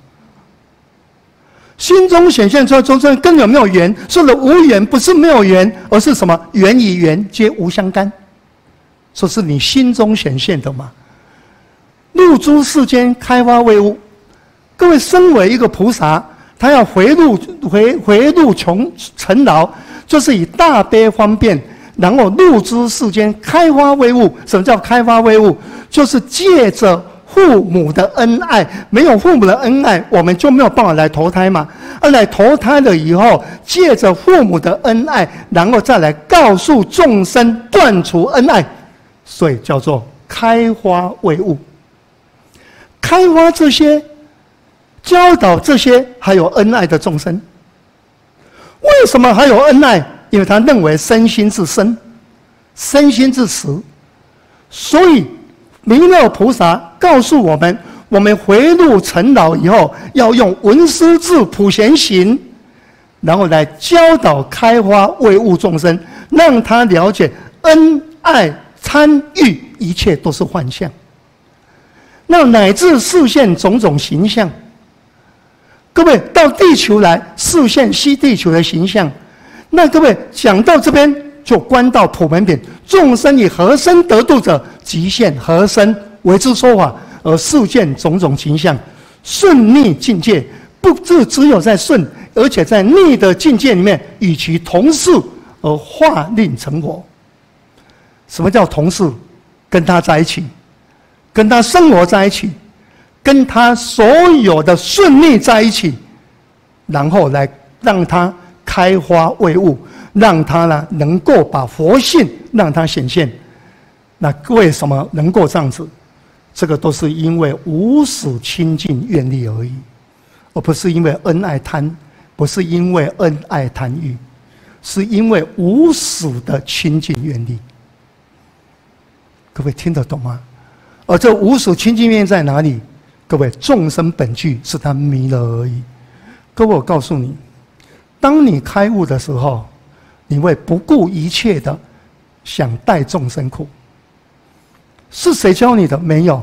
Speaker 1: 心中显现出来众生跟有没有缘？说的无缘不是没有缘，而是什么？缘与缘皆无相干，说是你心中显现的嘛。入诸世间，开发为物。各位身为一个菩萨，他要回入尘劳，就是以大悲方便，然后入诸世间，开发为物。什么叫开发为物？就是借着父母的恩爱，没有父母的恩爱，我们就没有办法来投胎嘛。而来投胎了以后，借着父母的恩爱，然后再来告诉众生断除恩爱，所以叫做开花为物。开花这些，教导这些还有恩爱的众生。为什么还有恩爱？因为他认为身心是身，身心是实，所以弥勒菩萨告诉我们，我们回入尘劳以后，要用闻思智普贤行，然后来教导开花为物众生，让他了解恩爱参与一切都是幻象，那乃至示现种种形象。各位到地球来示现西地球的形象，那各位讲到这边就观到普门品，众生以何身得度者，即现何身为之说法，而示现种种形象。顺逆境界，不只有在顺，而且在逆的境界里面与其同事而化令成佛。什么叫同事？跟他在一起，跟他生活在一起，跟他所有的顺逆在一起，然后来让他开花为物，让他呢能够把佛性让他显现。那为什么能够这样子？这个都是因为无始清净愿力而已，而不是因为恩爱贪，不是因为恩爱贪欲，是因为无始的清净愿力。各位听得懂吗？而这无始清净愿力在哪里？各位，众生本具是他弥勒而已。各位，我告诉你，当你开悟的时候，你会不顾一切的想带众生苦。是谁教你的？没有，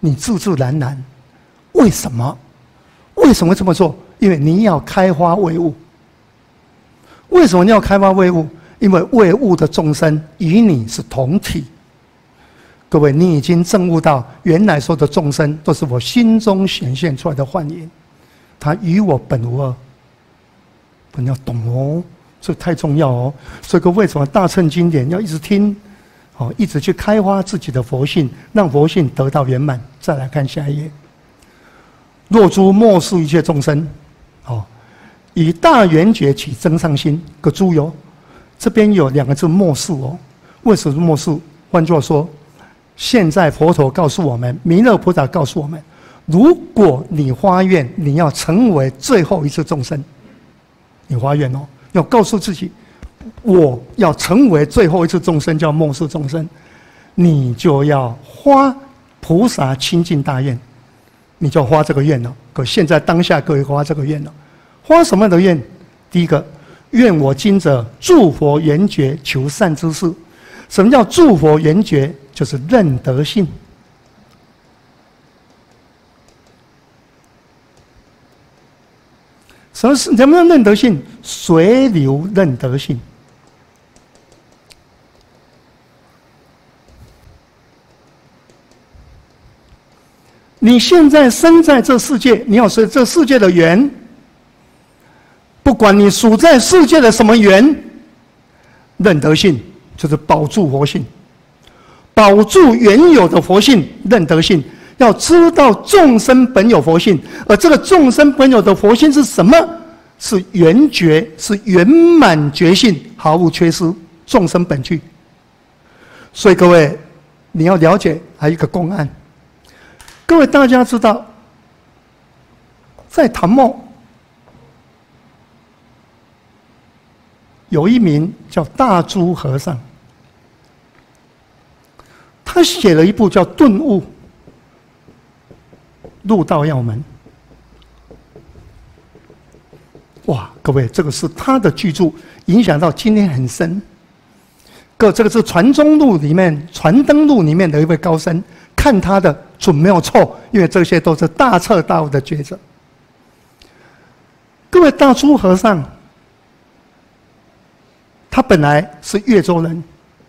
Speaker 1: 你自自然然。为什么？为什么这么做？因为你要开花为物。为什么你要开花为物？因为为物的众生与你是同体。各位，你已经证悟到，原来说的众生都是我心中显现出来的幻影，它与我本无二。你要懂哦，这太重要哦。所以各位，为什么大乘经典要一直听？一直去开花自己的佛性，让佛性得到圆满。再来看下一页。若诸末世一切众生，以大圆觉起增上心。个诸有，这边有2个字末世哦。为什么末世？换句话说，现在佛陀告诉我们，弥勒菩萨告诉我们，如果你发愿，你要成为最后一次众生，你发愿哦，要告诉自己，我要成为最后一次众生，叫末世众生，你就要发菩萨清净大愿，你就要发这个愿了。可现在当下各位发这个愿了，发什么样的愿？第一个，愿我今者助佛圆觉，求善知识。什么叫助佛圆觉？就是认得性。什么叫认得性？随流认得性。你现在生在这世界，你要随这世界的缘，不管你属在世界的什么缘，认得性就是保住佛性，保住原有的佛性，认得性。要知道众生本有佛性，而这个众生本有的佛性是什么？是圆觉，是圆满觉性，毫无缺失，众生本具。所以各位，你要了解还有一个公案。各位大家知道，在唐末有一名叫大珠和尚，他写了一部叫《顿悟入道要门》。哇，各位，这个是他的巨著，影响到今天很深。这个是传中录里面、传灯录里面的一位高僧，看他的准没有错，因为这些都是大彻大悟的觉者。各位，大珠和尚，他本来是越州人，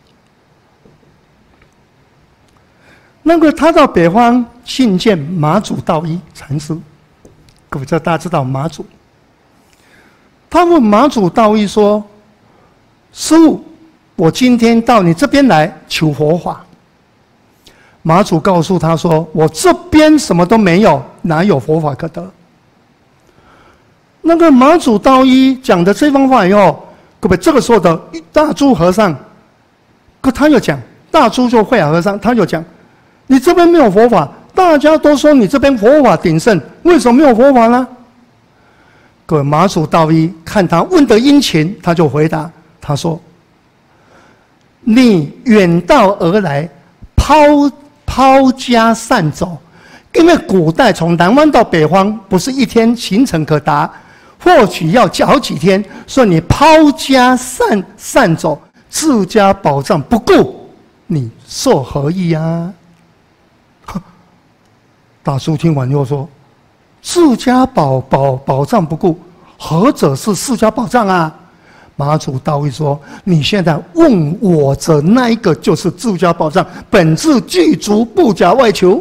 Speaker 1: 那个他到北方觐见马祖道一禅师。各位，这大家知道马祖。他问马祖道一说：“师父，我今天到你这边来求佛法。”马祖告诉他说：“我这边什么都没有，哪有佛法可得？”那个马祖道一讲的这番话以后，各位，这个时候的大珠和尚，他又讲，大珠就慧海和尚，他就讲：“你这边没有佛法，大家都说你这边佛法鼎盛，为什么没有佛法呢？”各位，马祖道一看他问得殷勤，他就回答他说：“你远道而来，抛家散走，因为古代从南湾到北方不是一天行程可达，或许要好几天，所以你抛家散走，自家宝藏不顾，你受何意啊？”大叔听完又说：“自家宝藏不顾，何者是自家宝藏啊？”马祖道一说：“你现在问我者那一个就是自家宝藏，本自具足，不假外求。”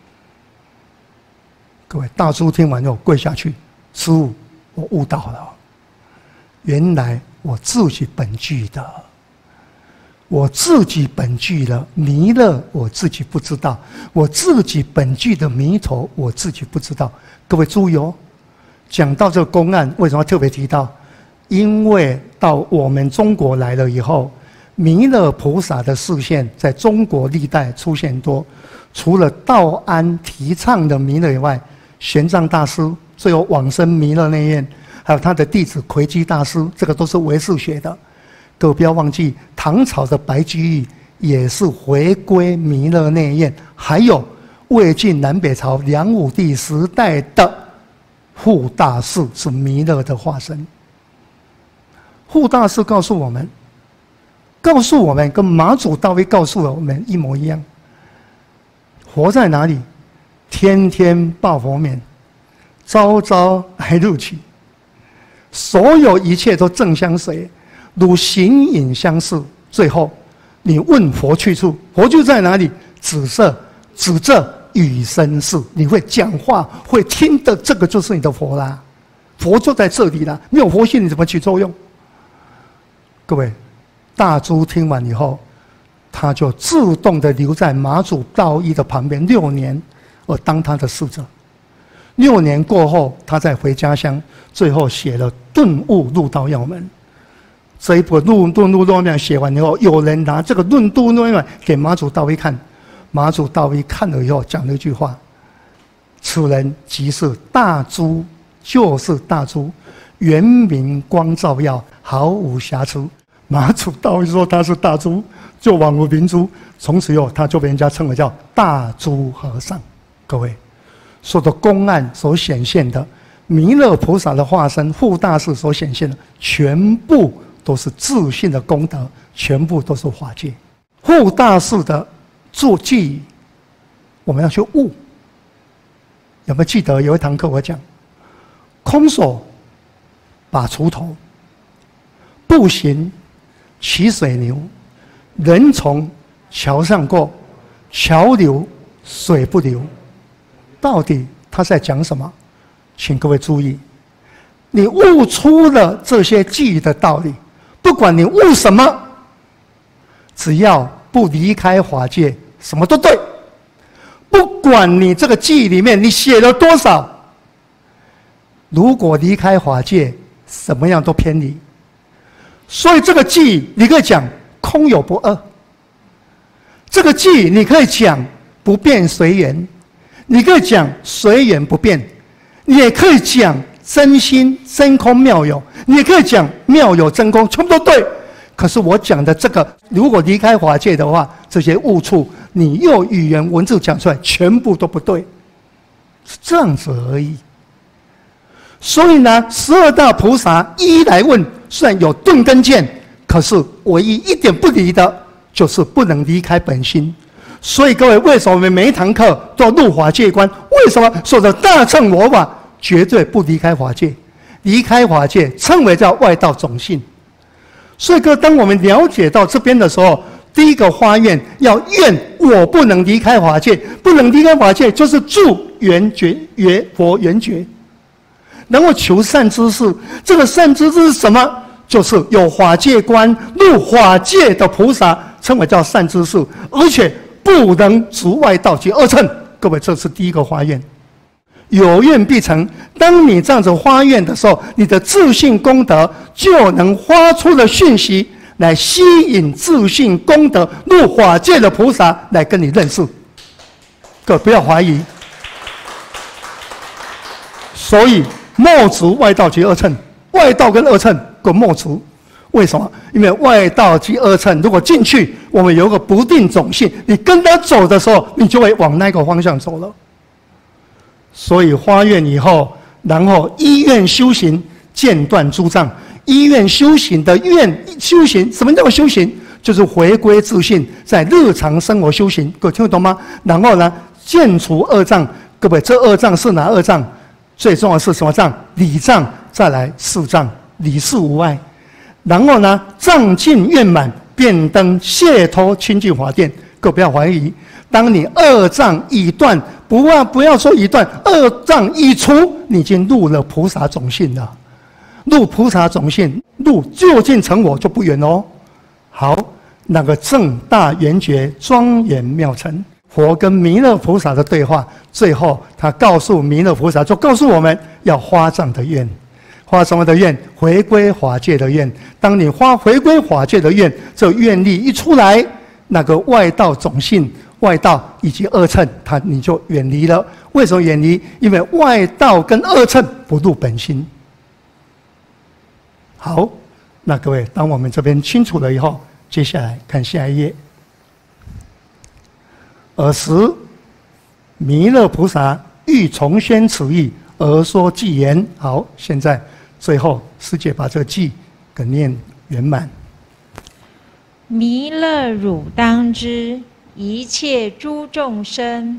Speaker 1: 各位，大叔听完后跪下去：“师父，我悟到了，原来我自己本具的，我自己本具的弥勒，我自己不知道，我自己本具的弥陀，我自己不知道。”各位注意哦，讲到这个公案，为什么要特别提到？因为到我们中国来了以后，弥勒菩萨的示现在中国历代出现多，除了道安提倡的弥勒以外，玄奘大师最后往生弥勒内院，还有他的弟子魁基大师，这个都是唯识学的。各位不要忘记，唐朝的白居易也是回归弥勒内院，还有魏晋南北朝梁武帝时代的护大士是弥勒的化身。护大士告诉我们跟马祖道一告诉了我们一模一样。佛在哪里？ 天天报佛面，朝朝来入去，所有一切都正相随，如形影相似。最后，你问佛去处，佛就在哪里？指这与生事，你会讲话，会听的，这个就是你的佛啦。佛就在这里啦，没有佛性你怎么起作用？各位，大珠听完以后，他就自动的留在马祖道一的旁边6年，而当他的侍者。6年过后，他再回家乡，最后写了《顿悟入道要门》。这一部《顿悟入道要门》写完以后，有人拿这个《顿悟入道要门》给马祖道一看，马祖道一看了以后，讲了一句话：“此人即是大珠，就是大珠，圆明光照耀，毫无瑕疵。”马祖道一说他是大珠，就宛如明珠，从此以后他就被人家称为叫大珠和尚。各位，所有的公案所显现的弥勒菩萨的化身护大士所显现的，全部都是自信的功德，全部都是法界。护大士的做记忆，我们要去悟。有没有记得有一堂课我讲，空手把锄头，步行骑水牛，人从桥上过，桥流水不流。到底他在讲什么？请各位注意，你悟出了这些记忆的道理，不管你悟什么，只要不离开法界，什么都对。不管你这个记忆里面你写了多少，如果离开法界，什么样都偏离。所以这个记忆你可以讲空有不二，这个记忆你可以讲不变随缘，你可以讲随缘不变，你也可以讲真心真空妙有，你也可以讲妙有真空，全部都对。可是我讲的这个，如果离开法界的话，这些悟处，你用语言文字讲出来，全部都不对，是这样子而已。所以呢，12大菩萨一一来问，虽然有顿跟见，可是唯一一点不离的，就是不能离开本心。所以各位，为什么我们每一堂课都要入法界观？为什么说的大乘佛法绝对不离开法界？离开法界称为叫外道种性。所以各位，当我们了解到这边的时候，第一个发愿要愿我不能离开法界，不能离开法界就是住圆觉佛圆觉，然后求善知识。这个善知识是什么？就是有法界观入法界的菩萨，称为叫善知识，而且不能除外道及恶乘。各位，这是第一个发愿。有愿必成。当你这样子发愿的时候，你的自信功德就能发出的讯息来吸引自信功德入法界的菩萨来跟你认识。各位不要怀疑。所以莫除外道及恶乘，外道跟恶乘各莫除。为什么？因为外道及恶乘如果进去，我们有个不定种性，你跟他走的时候，你就会往那个方向走了。所以发愿以后，然后依愿修行，间断诸障。依愿修行的愿修行，什么叫修行？就是回归自信，在日常生活修行。各位听得懂吗？然后呢，渐除恶障。各位，这恶障是哪恶障？最重要的是什么障？理障，再来事障，理事无碍。然后呢，障尽愿满，便登解脱清净法殿。各位不要怀疑，当你恶障已断，不要说已断，恶障已除，你已经入了菩萨种性了。入菩萨种性，入究竟成我就不远哦。好，那个正大圆觉庄严妙成，佛跟弥勒菩萨的对话，最后他告诉弥勒菩萨，就告诉我们要发这样的愿。发什么的愿？回归法界的愿。当你发回归法界的愿，这愿力一出来，那个外道种性、外道以及恶乘，你就远离了。为什么远离？因为外道跟恶乘不入本心。好，那各位，当我们这边清楚了以后，接下来看下一页。尔时，弥勒菩萨欲重宣此意，而说偈言。好，现在最后师姐把这个偈给念圆满。弥勒汝当知，一切诸众生，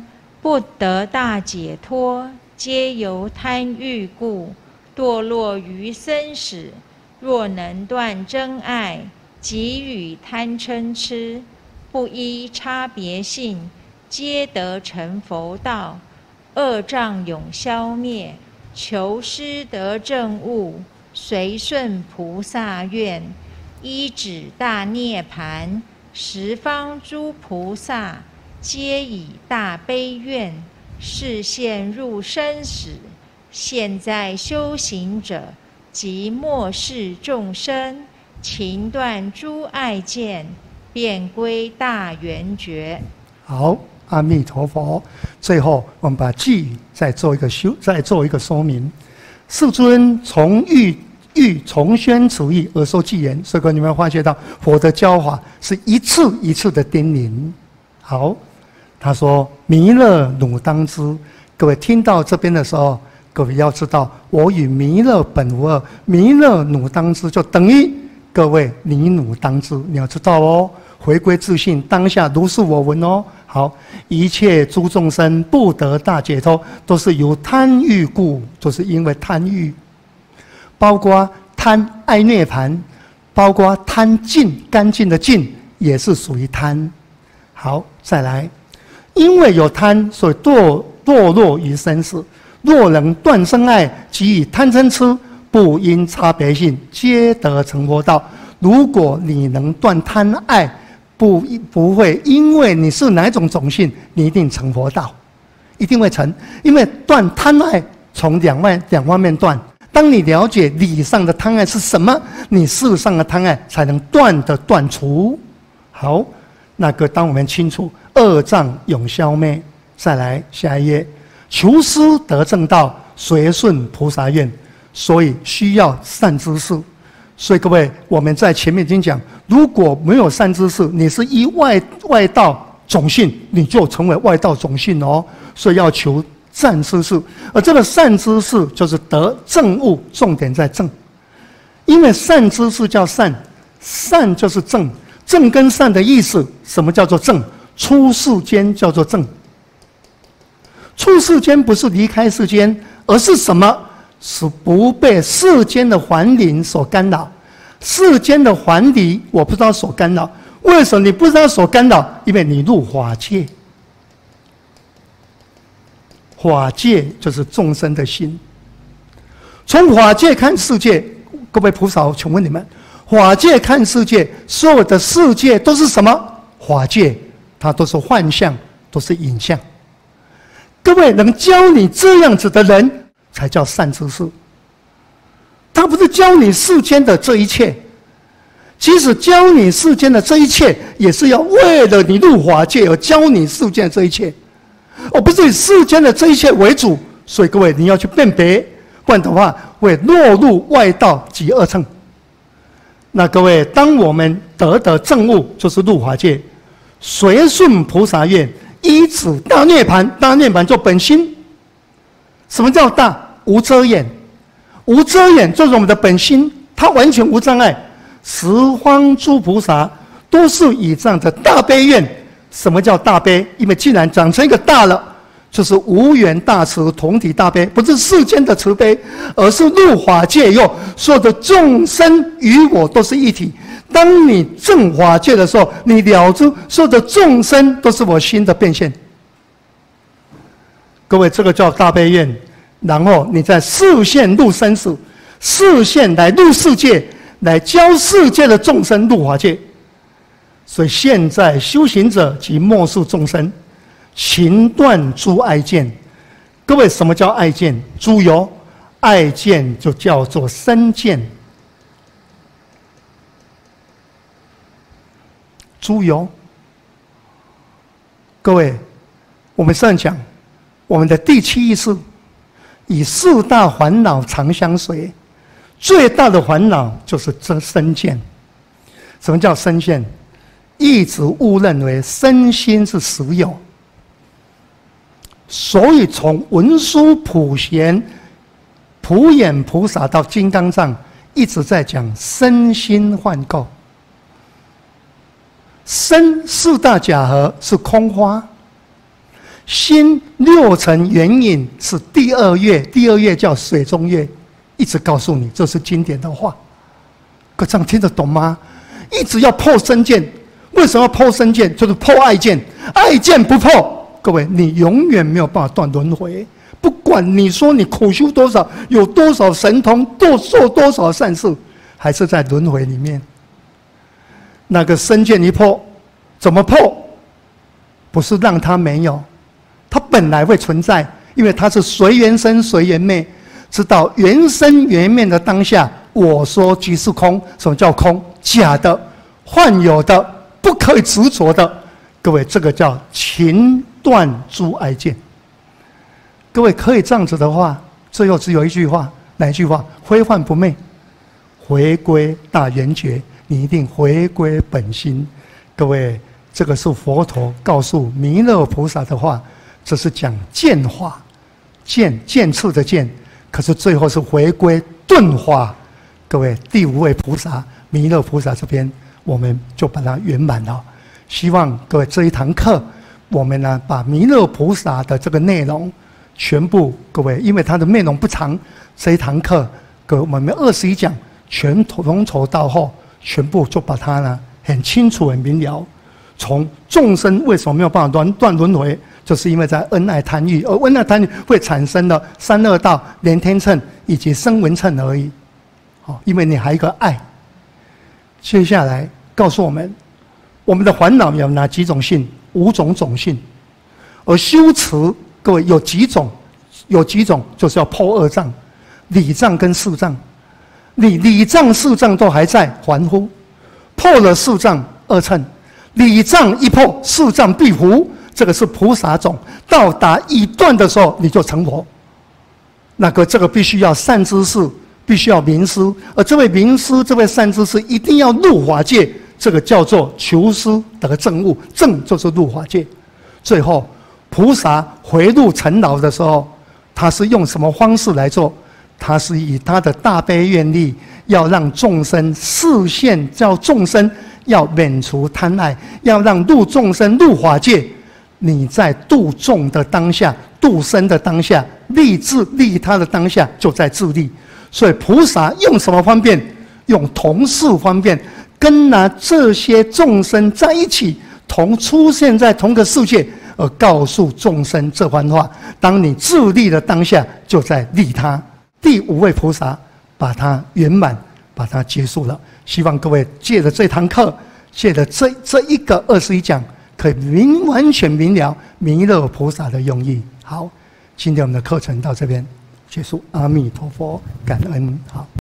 Speaker 2: 不得大解脱，皆由贪欲故，堕落于生死。若能断真爱，即与贪嗔痴不依差别性，皆得成佛道。恶障永消灭，求师得正悟，随顺菩萨愿，依止大涅盘。十方诸菩萨，皆以大悲愿，示现入生死。现在修行者，即末世众生，勤断诸爱见，便归大圆觉。
Speaker 1: 好，阿弥陀佛。最后，我们把偈语再做一个说明。世尊从欲重宣此义而说偈言，所以你们发觉到佛的教法是一次一次的叮咛。好，他说弥勒汝当知。各位听到这边的时候，各位要知道，我与弥勒本无二，弥勒汝当知就等于各位你汝当知，你要知道哦。回归自信，当下如是我闻哦。好，一切诸众生不得大解脱，都是由贪欲故，就是因为贪欲，包括贪爱涅盘，包括贪净干净的净，也是属于贪。好，再来，因为有贪，所以堕落于生死。若能断生爱，即以贪嗔痴不因差别性，皆得成佛道。如果你能断贪爱，不会因为你是哪种种性，你一定成佛道，一定会成。因为断贪爱从两方面断。当你了解理上的贪爱是什么，你事上的贪爱才能断除。好，那个当我们清楚恶障永消灭，再来下一页，求师得正道，随顺菩萨愿，所以需要善知识。所以各位，我们在前面已经讲，如果没有善知识，你是依外道种性，你就成为外道种性哦。所以要求善知识，而这个善知识就是得正悟，重点在正。因为善知识叫善，善就是正，正跟善的意思，什么叫做正？出世间叫做正。出世间不是离开世间，而是什么？是不被世间的环境所干扰。世间的环境我不知道所干扰，为什么你不知道所干扰？因为你入法界。法界就是众生的心。从法界看世界，各位菩萨，请问你们，法界看世界，所有的世界都是什么？法界，它都是幻象，都是影像。各位能教你这样子的人，才叫善知识。他不是教你世间的这一切，即使教你世间的这一切，也是要为了你入法界而教你世间的这一切，而不是以世间的这一切为主。所以各位，你要去辨别，不然的话会落入外道及恶乘。那各位，当我们得正悟，就是入法界，随顺菩萨愿，依止大涅盘，大涅盘做本心。什么叫大？无遮掩。无遮掩就是我们的本心，它完全无障碍。十方诸菩萨都是以这样的大悲愿。什么叫大悲？因为既然长成一个大了，就是无缘大慈，同体大悲，不是世间的慈悲，而是入法界以后，所有的众生与我都是一体。当你证法界的时候，你了知所有的众生都是我心的变现。各位，这个叫大悲愿。然后你在视线入生死，视线来入世界，来教世界的众生入法界。所以现在修行者及末世众生，勤断诸爱见。各位，什么叫爱见？诸有爱见，就叫做身见。诸有，各位，我们上讲我们的第七意识。以四大烦恼常相随，最大的烦恼就是这身见。什么叫身见？一直误认为身心是实有，所以从文殊普贤、普眼菩萨到金刚藏，一直在讲身心幻构。身四大假合是空花， 心六尘缘影是第二月，第二月叫水中月，一直告诉你这是经典的话。各位这样听得懂吗？一直要破身见，为什么要破身见？就是破爱见，爱见不破，各位你永远没有办法断轮回。不管你说你苦修多少，有多少神通，做多少善事，还是在轮回里面。那个身见一破，怎么破？不是让它没有，它本来会存在，因为它是随缘生随缘灭，知道缘生缘灭的当下，我说即是空。什么叫空？假的、幻有的、不可以执着的。各位，这个叫情断诸爱见。各位可以这样子的话，最后只有一句话，哪一句话？非幻不昧，回归大圆觉，你一定回归本心。各位，这个是佛陀告诉弥勒菩萨的话，这是讲见化，见次的见，可是最后是回归顿化。各位，第五位菩萨弥勒菩萨这边，我们就把它圆满了。希望各位这一堂课，我们呢把弥勒菩萨的这个内容全部，各位，因为它的内容不长，这一堂课，各位我们21讲，从头到后，全部就把它呢很清楚、很明了。从众生为什么没有办法断轮回，就是因为在恩爱贪欲，而恩爱贪欲会产生的三恶道、连天秤以及声闻秤而已。好，因为你还有一个爱。接下来告诉我们，我们的烦恼有哪几种性？5种种性。而修持，各位有几种？有几种就是要破2障，理障跟事障。理障、事障都还在，还乎；破了4障2乘。理障一破，事障必伏，这个是菩萨种。到达一段的时候，你就成佛。那个这个必须要善知识，必须要明师，而这位明师、这位善知识一定要入法界，这个叫做求师得正悟，正就是入法界。最后，菩萨回入尘劳的时候，他是用什么方式来做？他是以他的大悲愿力，要让众生示现，叫众生要免除贪爱，要让度众生入法界。你在度众的当下，度生的当下，利他的当下，就在自利。所以菩萨用什么方便？用同事方便，跟这些众生在一起，出现在同个世界，而告诉众生这番话。当你自利的当下，就在利他。第5位菩萨把它圆满，把它结束了。希望各位借着这堂课，借着这一个21讲，可以完全明了弥勒菩萨的用意。好，今天我们的课程到这边结束。阿弥陀佛，感恩。好。